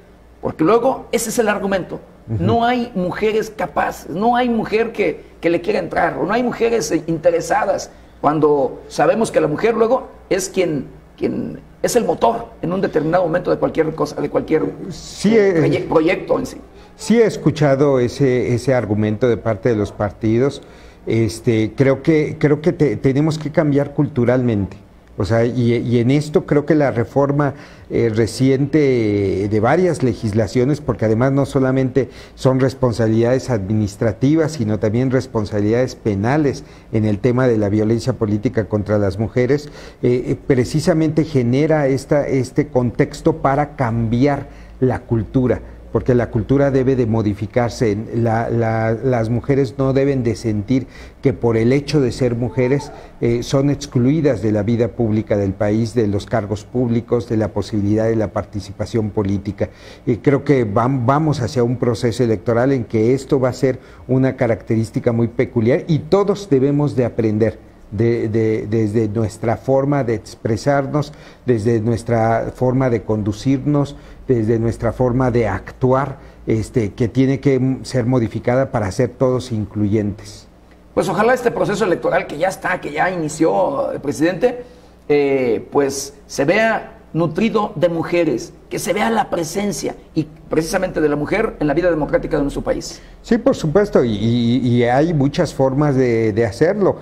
porque luego ese es el argumento. No hay mujeres capaces, no hay mujer que le quiera entrar, o no hay mujeres interesadas, cuando sabemos que la mujer luego es quien es el motor en un determinado momento de cualquier cosa, de cualquier proyecto en sí. Sí he escuchado ese argumento de parte de los partidos. Creo que tenemos que cambiar culturalmente. O sea, y en esto creo que la reforma reciente de varias legislaciones, porque además no solamente son responsabilidades administrativas, sino también responsabilidades penales en el tema de la violencia política contra las mujeres, precisamente genera este contexto para cambiar la cultura, porque la cultura debe de modificarse. Las mujeres no deben de sentir que por el hecho de ser mujeres son excluidas de la vida pública del país, de los cargos públicos, de la posibilidad de la participación política. Creo que vamos hacia un proceso electoral en que esto va a ser una característica muy peculiar y todos debemos de aprender. Desde nuestra forma de expresarnos, desde nuestra forma de conducirnos, desde nuestra forma de actuar, que tiene que ser modificada para ser todos incluyentes. Pues ojalá este proceso electoral que ya inició el presidente, pues se vea nutrido de mujeres, que se vea la presencia y precisamente de la mujer en la vida democrática de nuestro país. Sí, por supuesto, y hay muchas formas de hacerlo.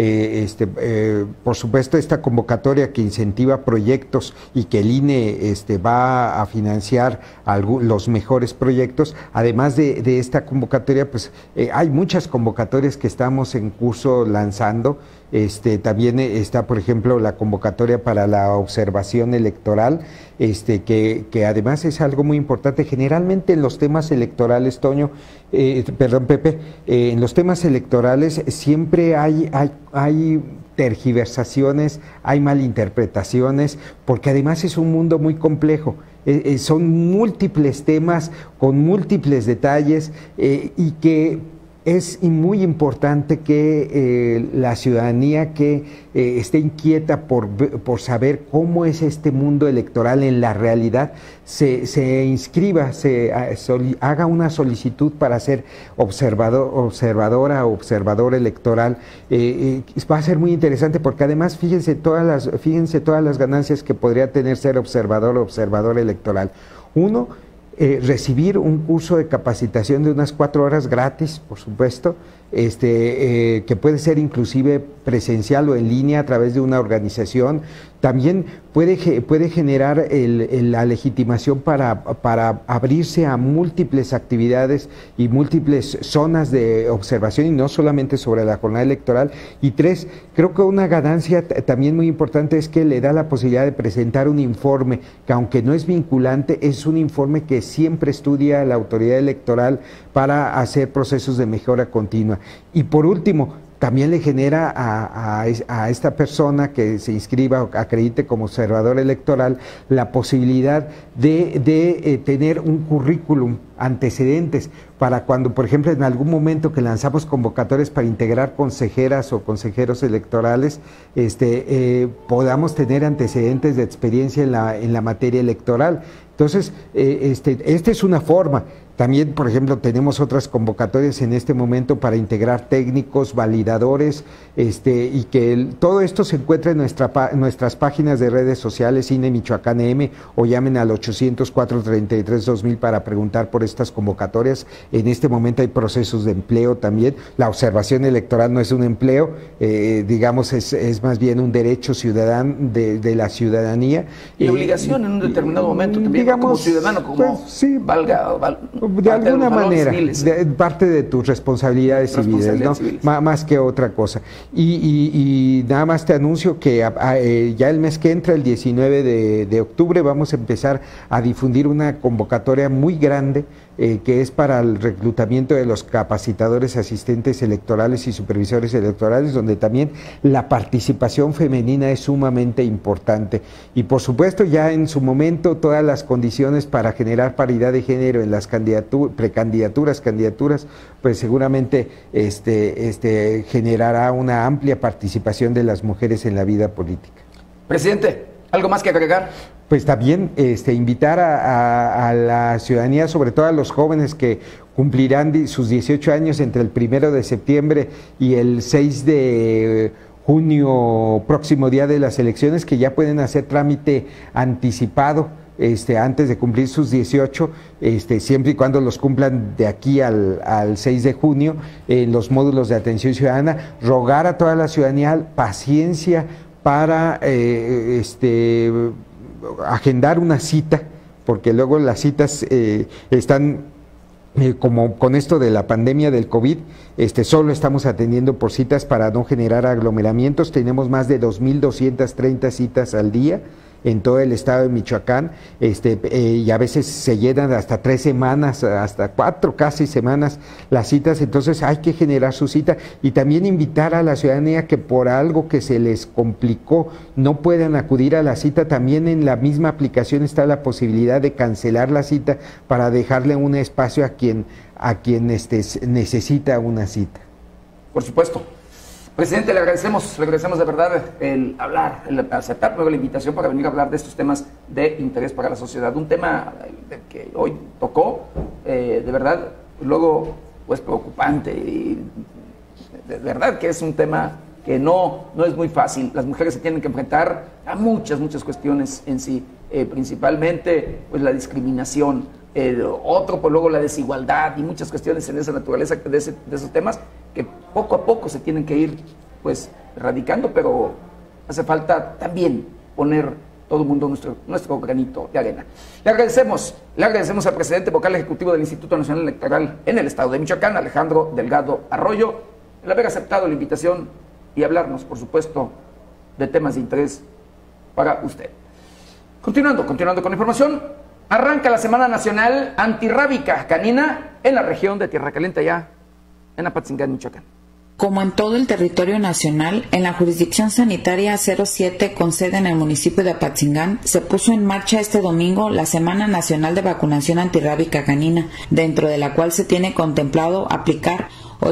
Por supuesto, esta convocatoria que incentiva proyectos y que el INE va a financiar los mejores proyectos, además de esta convocatoria, pues hay muchas convocatorias que estamos en curso lanzando. También está, por ejemplo, la convocatoria para la observación electoral, que además es algo muy importante. Generalmente en los temas electorales, Toño, Pepe, en los temas electorales siempre hay tergiversaciones, hay malinterpretaciones, porque además es un mundo muy complejo. Son múltiples temas con múltiples detalles y que es muy importante que la ciudadanía que esté inquieta por saber cómo es este mundo electoral en la realidad, se inscriba, haga una solicitud para ser observadora o observador electoral. Va a ser muy interesante porque además fíjense todas las ganancias que podría tener ser observador o observador electoral. Uno, recibir un curso de capacitación de unas 4 horas gratis, por supuesto, que puede ser inclusive presencial o en línea a través de una organización. También puede generar la legitimación para abrirse a múltiples actividades y múltiples zonas de observación y no solamente sobre la jornada electoral. Y 3, creo que una ganancia también muy importante es que le da la posibilidad de presentar un informe que, aunque no es vinculante, es un informe que siempre estudia la autoridad electoral para hacer procesos de mejora continua. Y por último, también le genera a esta persona que se inscriba o acredite como observador electoral la posibilidad de tener un currículum, antecedentes, para cuando, por ejemplo, en algún momento que lanzamos convocatorias para integrar consejeras o consejeros electorales, podamos tener antecedentes de experiencia en la materia electoral. Entonces, esta es una forma. También, por ejemplo, tenemos otras convocatorias en este momento para integrar técnicos, validadores, y que todo esto se encuentra en nuestras páginas de redes sociales, INE Michoacán M, o llamen al 800-433-2000 para preguntar por estas convocatorias. En este momento hay procesos de empleo también. La observación electoral no es un empleo, digamos, es más bien un derecho ciudadano de la ciudadanía. Y obligación en un determinado momento también, digamos, como ciudadano, como pues, sí, valga de alguna manera, parte de tus responsabilidades civiles, ¿no? Más que otra cosa. Y nada más te anuncio que ya el mes que entra, el 19 de octubre, vamos a empezar a difundir una convocatoria muy grande que es para el reclutamiento de los capacitadores, asistentes electorales y supervisores electorales, donde también la participación femenina es sumamente importante. Y por supuesto ya en su momento todas las condiciones para generar paridad de género en las precandidaturas, candidaturas, pues seguramente generará una amplia participación de las mujeres en la vida política. Presidente, ¿algo más que agregar? pues también invitar a la ciudadanía, sobre todo a los jóvenes que cumplirán sus 18 años entre el 1 de septiembre y el 6 de junio, próximo día de las elecciones, que ya pueden hacer trámite anticipado antes de cumplir sus 18, siempre y cuando los cumplan de aquí al 6 de junio, en los módulos de atención ciudadana. Rogar a toda la ciudadanía paciencia para agendar una cita, porque luego las citas están como con esto de la pandemia del COVID, solo estamos atendiendo por citas para no generar aglomeramientos. Tenemos más de 2.230 citas al día en todo el estado de Michoacán, y a veces se llenan hasta 3 semanas, hasta 4 casi semanas las citas. Entonces hay que generar su cita y también invitar a la ciudadanía que por algo que se les complicó no puedan acudir a la cita. También en la misma aplicación está la posibilidad de cancelar la cita para dejarle un espacio a quien necesita una cita. Por supuesto. Presidente, le agradecemos de verdad el hablar, el aceptar luego la invitación para venir a hablar de estos temas de interés para la sociedad. Un tema que hoy tocó, de verdad, luego pues preocupante, y de verdad que es un tema que no es muy fácil. Las mujeres se tienen que enfrentar a muchas cuestiones en sí, principalmente pues la discriminación, otro pues luego la desigualdad y muchas cuestiones en esa naturaleza de esos temas que poco a poco se tienen que ir pues erradicando, pero hace falta también poner todo el mundo nuestro granito de arena. Le agradecemos al presidente vocal ejecutivo del Instituto Nacional Electoral en el estado de Michoacán, Alejandro Delgado Arroyo, el haber aceptado la invitación y hablarnos, por supuesto, de temas de interés para usted. Continuando con la información, arranca la Semana Nacional Antirrábica Canina en la región de Tierra Caliente, allá en Apatzingán, Michoacán. Como en todo el territorio nacional, en la jurisdicción sanitaria 07 con sede en el municipio de Apatzingán, se puso en marcha este domingo la Semana Nacional de Vacunación Antirrábica Canina, dentro de la cual se tiene contemplado aplicar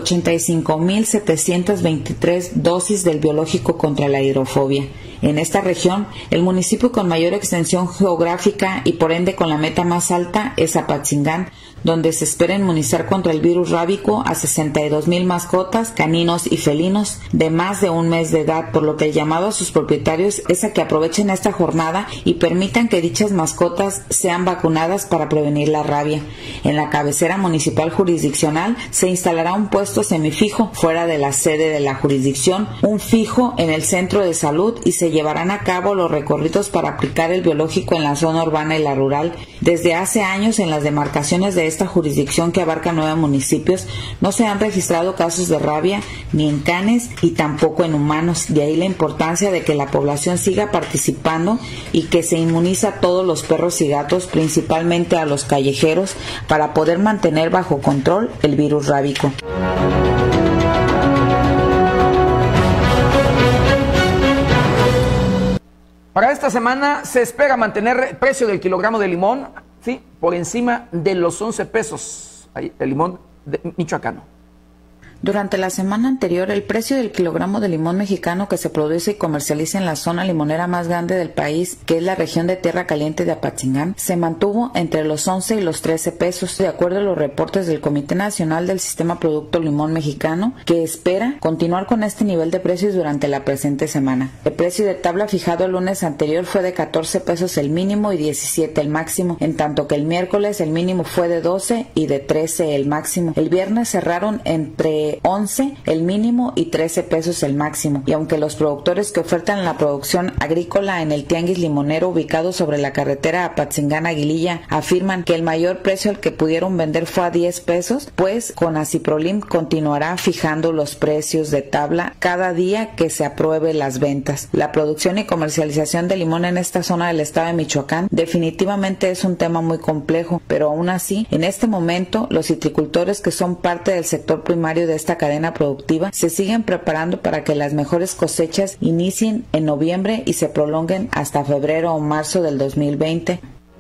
85.723 dosis del biológico contra la hidrofobia. En esta región, el municipio con mayor extensión geográfica y por ende con la meta más alta es Apatzingán, donde se espera inmunizar contra el virus rábico a 62,000 mascotas, caninos y felinos de más de un mes de edad, por lo que el llamado a sus propietarios es a que aprovechen esta jornada y permitan que dichas mascotas sean vacunadas para prevenir la rabia. En la cabecera municipal jurisdiccional se instalará un puesto semifijo fuera de la sede de la jurisdicción, un fijo en el centro de salud, y se llevarán a cabo los recorridos para aplicar el biológico en la zona urbana y la rural. Desde hace años, en las demarcaciones de esta jurisdicción, que abarca 9 municipios, no se han registrado casos de rabia ni en canes y tampoco en humanos. De ahí la importancia de que la población siga participando y que se inmuniza a todos los perros y gatos, principalmente a los callejeros, para poder mantener bajo control el virus rábico. Para esta semana se espera mantener el precio del kilogramo de limón, sí, por encima de los 11 pesos, el limón michoacano. Durante la semana anterior, el precio del kilogramo de limón mexicano que se produce y comercializa en la zona limonera más grande del país, que es la región de Tierra Caliente de Apatzingán, se mantuvo entre los 11 y los 13 pesos, de acuerdo a los reportes del Comité Nacional del Sistema Producto Limón Mexicano, que espera continuar con este nivel de precios durante la presente semana. El precio de tabla fijado el lunes anterior fue de 14 pesos el mínimo y 17 el máximo, en tanto que el miércoles el mínimo fue de 12 y de 13 el máximo. El viernes cerraron entre 11 el mínimo y 13 pesos el máximo, y aunque los productores que ofertan la producción agrícola en el tianguis limonero ubicado sobre la carretera Apatzingán-Aguililla afirman que el mayor precio al que pudieron vender fue a 10 pesos, pues Conaciprolim continuará fijando los precios de tabla cada día que se apruebe las ventas. La producción y comercialización de limón en esta zona del estado de Michoacán definitivamente es un tema muy complejo, pero aún así, en este momento, los citricultores que son parte del sector primario de esta cadena productiva se siguen preparando para que las mejores cosechas inicien en noviembre y se prolonguen hasta febrero o marzo del 2020.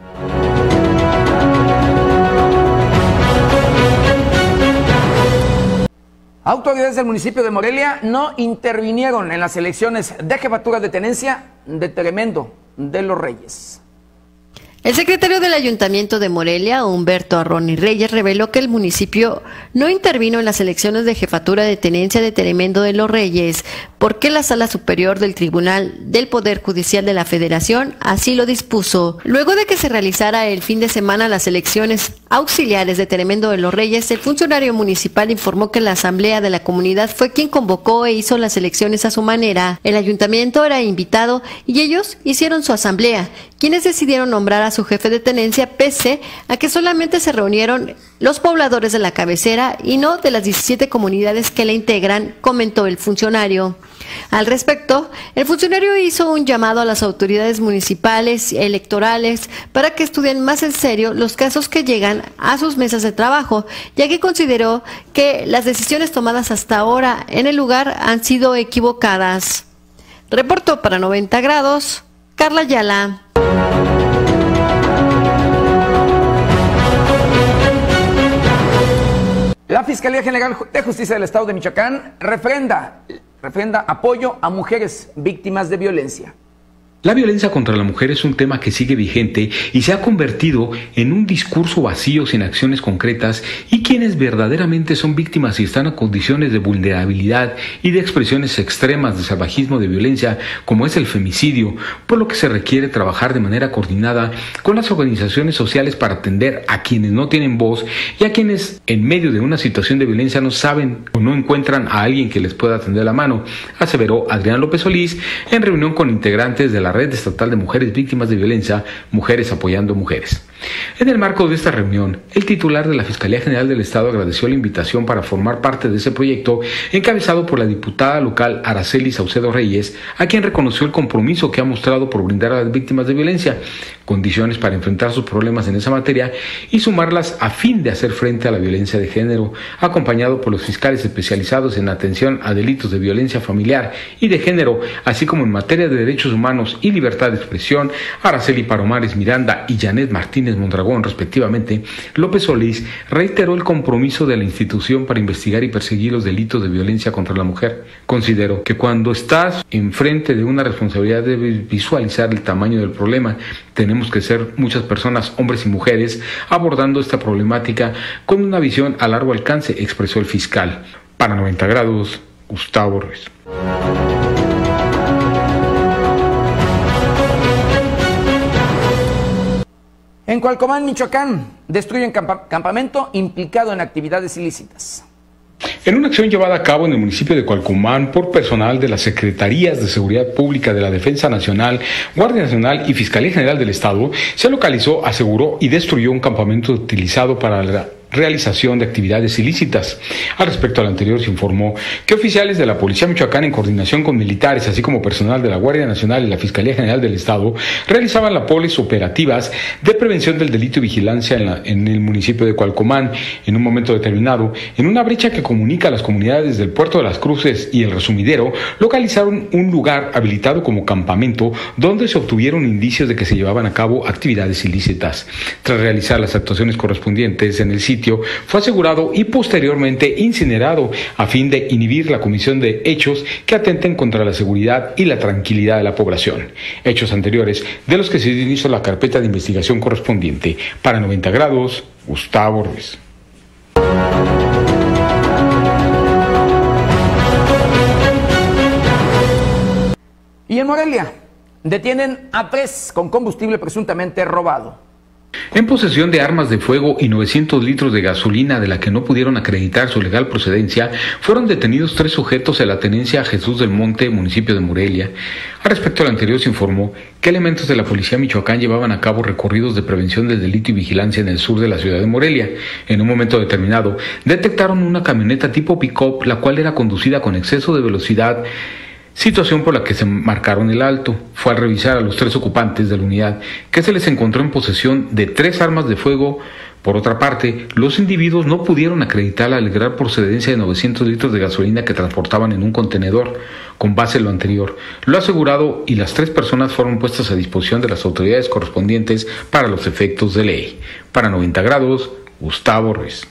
Autoridades del municipio de Morelia no intervinieron en las elecciones de jefatura de tenencia de Tremendo de los Reyes. El secretario del Ayuntamiento de Morelia, Humberto Arroni Reyes, reveló que el municipio no intervino en las elecciones de jefatura de tenencia de Tremendo de los Reyes, porque la Sala Superior del Tribunal del Poder Judicial de la Federación así lo dispuso. Luego de que se realizara el fin de semana las elecciones auxiliares de Tremendo de los Reyes, el funcionario municipal informó que la asamblea de la comunidad fue quien convocó e hizo las elecciones a su manera. El ayuntamiento era invitado y ellos hicieron su asamblea, quienes decidieron nombrar a su jefe de tenencia pese a que solamente se reunieron los pobladores de la cabecera y no de las 17 comunidades que la integran, comentó el funcionario. Al respecto, el funcionario hizo un llamado a las autoridades municipales y electorales para que estudien más en serio los casos que llegan a sus mesas de trabajo, ya que consideró que las decisiones tomadas hasta ahora en el lugar han sido equivocadas. Reportó para 90 grados, Carla Ayala. La Fiscalía General de Justicia del Estado de Michoacán refrenda apoyo a mujeres víctimas de violencia. La violencia contra la mujer es un tema que sigue vigente y se ha convertido en un discurso vacío sin acciones concretas, y quienes verdaderamente son víctimas y están en condiciones de vulnerabilidad y de expresiones extremas de salvajismo de violencia, como es el femicidio, por lo que se requiere trabajar de manera coordinada con las organizaciones sociales para atender a quienes no tienen voz y a quienes en medio de una situación de violencia no saben o no encuentran a alguien que les pueda tender la mano, aseveró Adrián López Solís en reunión con integrantes de la Red Estatal de Mujeres Víctimas de Violencia, Mujeres Apoyando Mujeres. En el marco de esta reunión, el titular de la Fiscalía General del Estado agradeció la invitación para formar parte de ese proyecto, encabezado por la diputada local Araceli Saucedo Reyes, a quien reconoció el compromiso que ha mostrado por brindar a las víctimas de violencia condiciones para enfrentar sus problemas en esa materia y sumarlas a fin de hacer frente a la violencia de género, acompañado por los fiscales especializados en atención a delitos de violencia familiar y de género, así como en materia de derechos humanos y libertad de expresión, Araceli Palomares Miranda y Janet Martínez Mondragón, respectivamente. López Solís reiteró el compromiso de la institución para investigar y perseguir los delitos de violencia contra la mujer. Considero que cuando estás enfrente de una responsabilidad debes visualizar el tamaño del problema. Tenemos que ser muchas personas, hombres y mujeres, abordando esta problemática con una visión a largo alcance, expresó el fiscal. Para 90 grados, Gustavo Ruiz. En Cualcomán, Michoacán, destruyen campamento implicado en actividades ilícitas. En una acción llevada a cabo en el municipio de Cualcomán por personal de las Secretarías de Seguridad Pública de la Defensa Nacional, Guardia Nacional y Fiscalía General del Estado, se localizó, aseguró y destruyó un campamento utilizado para la realización de actividades ilícitas. Al respecto al anterior, se informó que oficiales de la Policía Michoacán, en coordinación con militares, así como personal de la Guardia Nacional y la Fiscalía General del Estado, realizaban labores operativas de prevención del delito y vigilancia en el municipio de Cualcomán. En un momento determinado, en una brecha que comunica a las comunidades del Puerto de las Cruces y el Resumidero, localizaron un lugar habilitado como campamento donde se obtuvieron indicios de que se llevaban a cabo actividades ilícitas. Tras realizar las actuaciones correspondientes en el sitio, fue asegurado y posteriormente incinerado a fin de inhibir la comisión de hechos que atenten contra la seguridad y la tranquilidad de la población. Hechos anteriores de los que se inició la carpeta de investigación correspondiente. Para 90 grados, Gustavo Ruiz. Y en Morelia, detienen a 3 con combustible presuntamente robado. En posesión de armas de fuego y 900 litros de gasolina de la que no pudieron acreditar su legal procedencia, fueron detenidos 3 sujetos en la tenencia Jesús del Monte, municipio de Morelia. Al respecto al anterior, se informó que elementos de la Policía Michoacán llevaban a cabo recorridos de prevención del delito y vigilancia en el sur de la ciudad de Morelia. En un momento determinado, detectaron una camioneta tipo pick-up, la cual era conducida con exceso de velocidad, situación por la que se marcaron el alto. Fue al revisar a los 3 ocupantes de la unidad que se les encontró en posesión de 3 armas de fuego. Por otra parte, los individuos no pudieron acreditar la legal procedencia de 900 litros de gasolina que transportaban en un contenedor. Con base en lo anterior, lo asegurado y las 3 personas fueron puestas a disposición de las autoridades correspondientes para los efectos de ley. Para 90 grados, Gustavo Ruiz.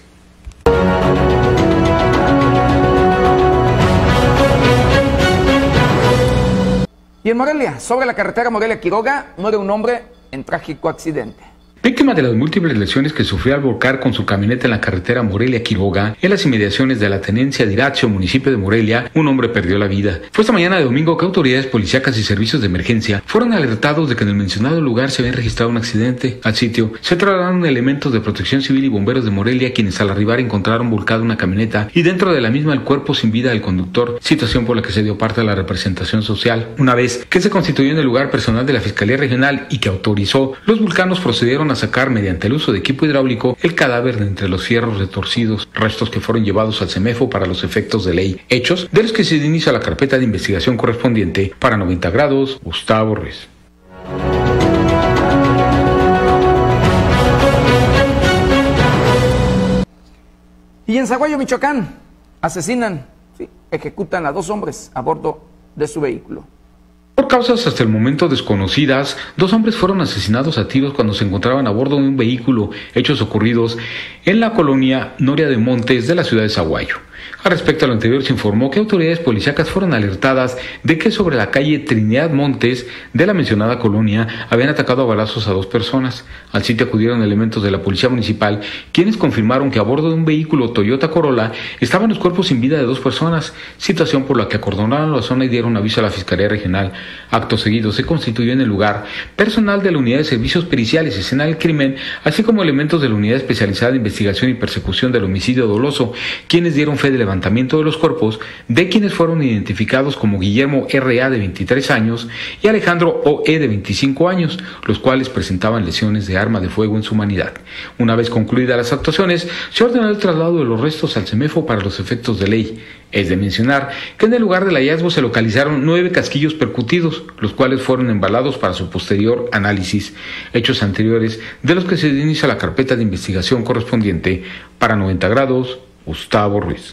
Y en Morelia, sobre la carretera Morelia-Quiroga, muere un hombre en trágico accidente. Víctima de las múltiples lesiones que sufrió al volcar con su camioneta en la carretera Morelia-Quiroga, en las inmediaciones de la tenencia de Iracio, municipio de Morelia, un hombre perdió la vida. Fue esta mañana de domingo que autoridades policíacas y servicios de emergencia fueron alertados de que en el mencionado lugar se había registrado un accidente. Al sitio se trasladaron elementos de protección civil y bomberos de Morelia, quienes al arribar encontraron volcada una camioneta y dentro de la misma el cuerpo sin vida del conductor, situación por la que se dio parte de la representación social. Una vez que se constituyó en el lugar personal de la Fiscalía Regional y que autorizó, los vulcanos procedieron a sacar mediante el uso de equipo hidráulico el cadáver de entre los fierros retorcidos, restos que fueron llevados al CEMEFO para los efectos de ley, hechos de los que se inicia la carpeta de investigación correspondiente. Para 90 grados, Gustavo Ruiz. Y en Zaguayo, Michoacán, ejecutan a 2 hombres a bordo de su vehículo. Por causas hasta el momento desconocidas, 2 hombres fueron asesinados a tiros cuando se encontraban a bordo de un vehículo, hechos ocurridos en la colonia Noria de Montes de la ciudad de Zaguayo. Al respecto a lo anterior, se informó que autoridades policíacas fueron alertadas de que sobre la calle Trinidad Montes de la mencionada colonia habían atacado a balazos a 2 personas. Al sitio acudieron elementos de la policía municipal, quienes confirmaron que a bordo de un vehículo Toyota Corolla estaban los cuerpos sin vida de 2 personas, situación por la que acordonaron la zona y dieron aviso a la Fiscalía Regional. Acto seguido se constituyó en el lugar personal de la Unidad de Servicios Periciales y Escena del Crimen, así como elementos de la Unidad Especializada de Investigación y Persecución del Homicidio Doloso, quienes dieron fe de levantamiento de los cuerpos de quienes fueron identificados como Guillermo R.A. de 23 años y Alejandro O.E. de 25 años, los cuales presentaban lesiones de arma de fuego en su humanidad. Una vez concluidas las actuaciones, se ordenó el traslado de los restos al CEMEFO para los efectos de ley. Es de mencionar que en el lugar del hallazgo se localizaron 9 casquillos percutidos, los cuales fueron embalados para su posterior análisis, hechos anteriores de los que se inicia la carpeta de investigación correspondiente. Para 90 grados, Gustavo Ruiz.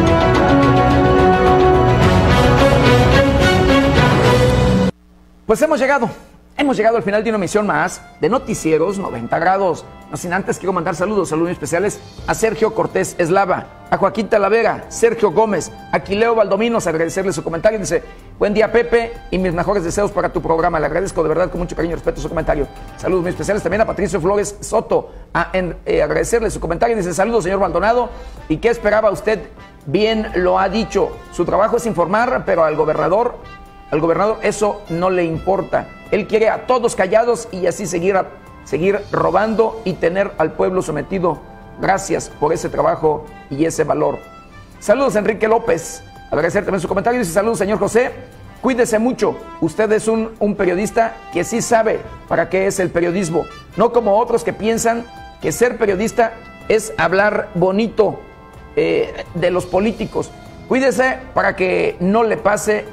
Pues hemos llegado al final de una emisión más de Noticieros 90 grados. No sin antes quiero mandar saludos especiales a Sergio Cortés Eslava, a Joaquín Talavera, Sergio Gómez, a Quileo Valdominos, agradecerle su comentario. Dice: buen día, Pepe, y mis mejores deseos para tu programa. Le agradezco de verdad con mucho cariño y respeto su comentario. Saludos muy especiales también a Patricio Flores Soto, agradecerle su comentario. Dice: saludos, señor Maldonado, ¿y qué esperaba usted? Bien lo ha dicho, su trabajo es informar, pero al gobernador eso no le importa. Él quiere a todos callados y así seguir robando y tener al pueblo sometido. Gracias por ese trabajo y ese valor. Saludos, Enrique López. Agradecer también su comentario. Dice: saludos, señor José. Cuídese mucho. Usted es un periodista que sí sabe para qué es el periodismo. No como otros que piensan que ser periodista es hablar bonito de los políticos. Cuídese para que no le pase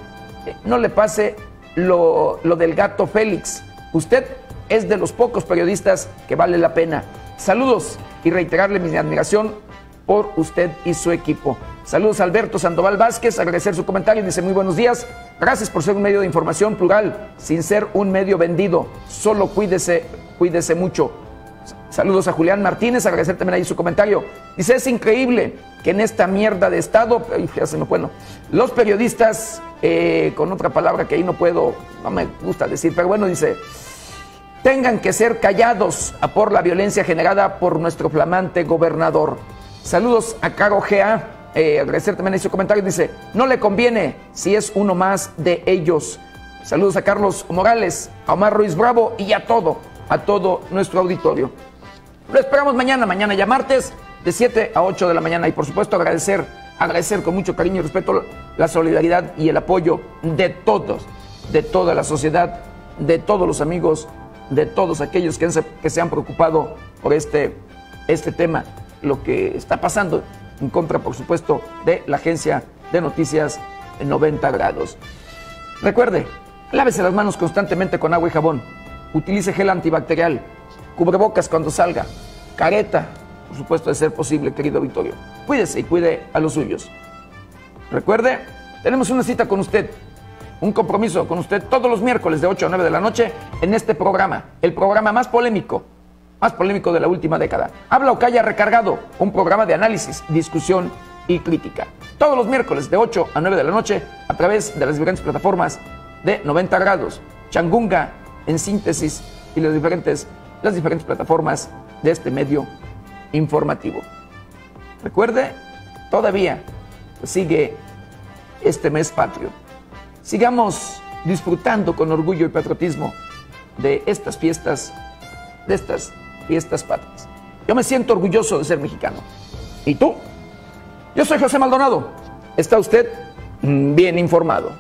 lo del gato Félix. Usted es de los pocos periodistas que vale la pena. Saludos y reiterarle mi admiración por usted y su equipo. Saludos a Alberto Sandoval Vázquez, agradecer su comentario. Dice: muy buenos días, gracias por ser un medio de información plural, sin ser un medio vendido. Solo cuídese mucho. Saludos a Julián Martínez, agradecer también ahí su comentario. Dice: es increíble que en esta mierda de estado, los periodistas, con otra palabra que ahí no me gusta decir, pero bueno, dice, tengan que ser callados por la violencia generada por nuestro flamante gobernador. Saludos a Caro G.A., agradecer también ahí su comentario. Dice: no le conviene si es uno más de ellos. Saludos a Carlos Morales, a Omar Ruiz Bravo y a todo nuestro auditorio. Lo esperamos mañana ya martes, de 7 a 8 de la mañana. Y por supuesto agradecer con mucho cariño y respeto la solidaridad y el apoyo de todos, de toda la sociedad, de todos los amigos, de todos aquellos que se han preocupado por este tema, lo que está pasando en contra, por supuesto, de la agencia de noticias 90 grados. Recuerde, lávese las manos constantemente con agua y jabón. Utilice gel antibacterial, cubrebocas cuando salga, careta, por supuesto, de ser posible, querido auditorio. Cuídese y cuide a los suyos. Recuerde, tenemos una cita con usted, un compromiso con usted todos los miércoles de 8 a 9 de la noche en este programa, el programa más polémico de la última década. Habla o calla recargado, un programa de análisis, discusión y crítica. Todos los miércoles de 8 a 9 de la noche a través de las diferentes plataformas de 90 grados. Changunga, en síntesis, y las diferentes plataformas de este medio informativo. Recuerde, todavía sigue este mes patrio. Sigamos disfrutando con orgullo y patriotismo de estas fiestas patrias. Yo me siento orgulloso de ser mexicano. ¿Y tú? Yo soy José Maldonado. ¿Está usted bien informado?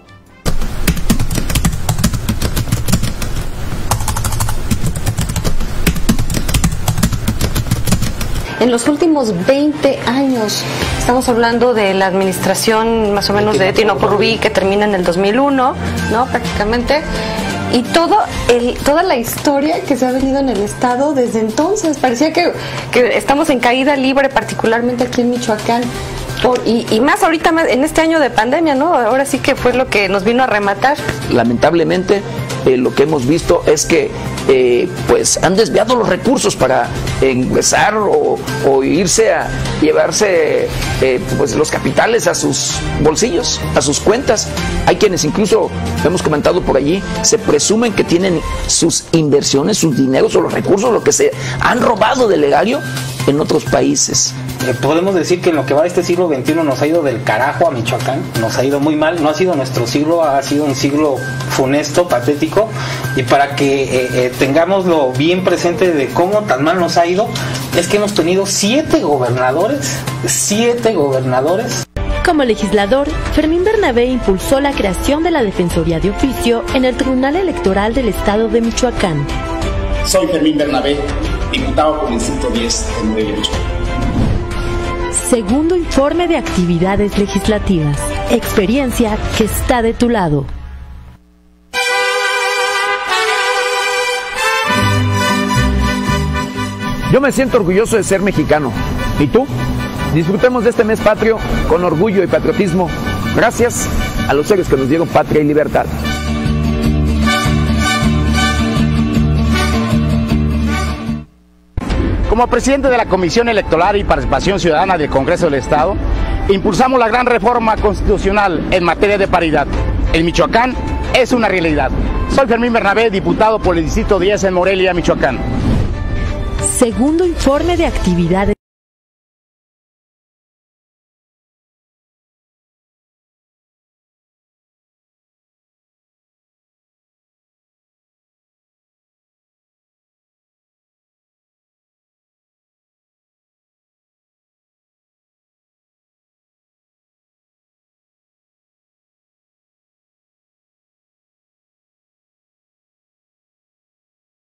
En los últimos 20 años, estamos hablando de la administración más o menos de Tinoco Rubí, que termina en el 2001, ¿no? Prácticamente. Y toda la historia que se ha venido en el estado desde entonces. Parecía que estamos en caída libre, particularmente aquí en Michoacán. Y más ahorita, en este año de pandemia, ¿no? Ahora sí que fue lo que nos vino a rematar. Lamentablemente, lo que hemos visto es que pues han desviado los recursos para ingresar o irse a llevarse pues los capitales a sus bolsillos, a sus cuentas. Hay quienes incluso, hemos comentado por allí, se presumen que tienen sus inversiones, sus dineros o los recursos, lo que se han robado del erario en otros países. Podemos decir que en lo que va de este siglo XXI nos ha ido del carajo a Michoacán, nos ha ido muy mal, no ha sido nuestro siglo, ha sido un siglo funesto, patético, y para que tengámoslo bien presente de cómo tan mal nos ha ido, es que hemos tenido 7 gobernadores. Como legislador, Fermín Bernabé impulsó la creación de la Defensoría de Oficio en el Tribunal Electoral del Estado de Michoacán. Soy Fermín Bernabé, diputado por el Distrito 10 de Morelia, Michoacán. Segundo informe de actividades legislativas. Experiencia que está de tu lado. Yo me siento orgulloso de ser mexicano. ¿Y tú? Disfrutemos de este mes patrio con orgullo y patriotismo, gracias a los seres que nos dieron patria y libertad. Como presidente de la Comisión Electoral y Participación Ciudadana del Congreso del Estado, impulsamos la gran reforma constitucional en materia de paridad. En Michoacán es una realidad. Soy Fermín Bernabé, diputado por el Distrito 10 en Morelia, Michoacán. Segundo informe de actividades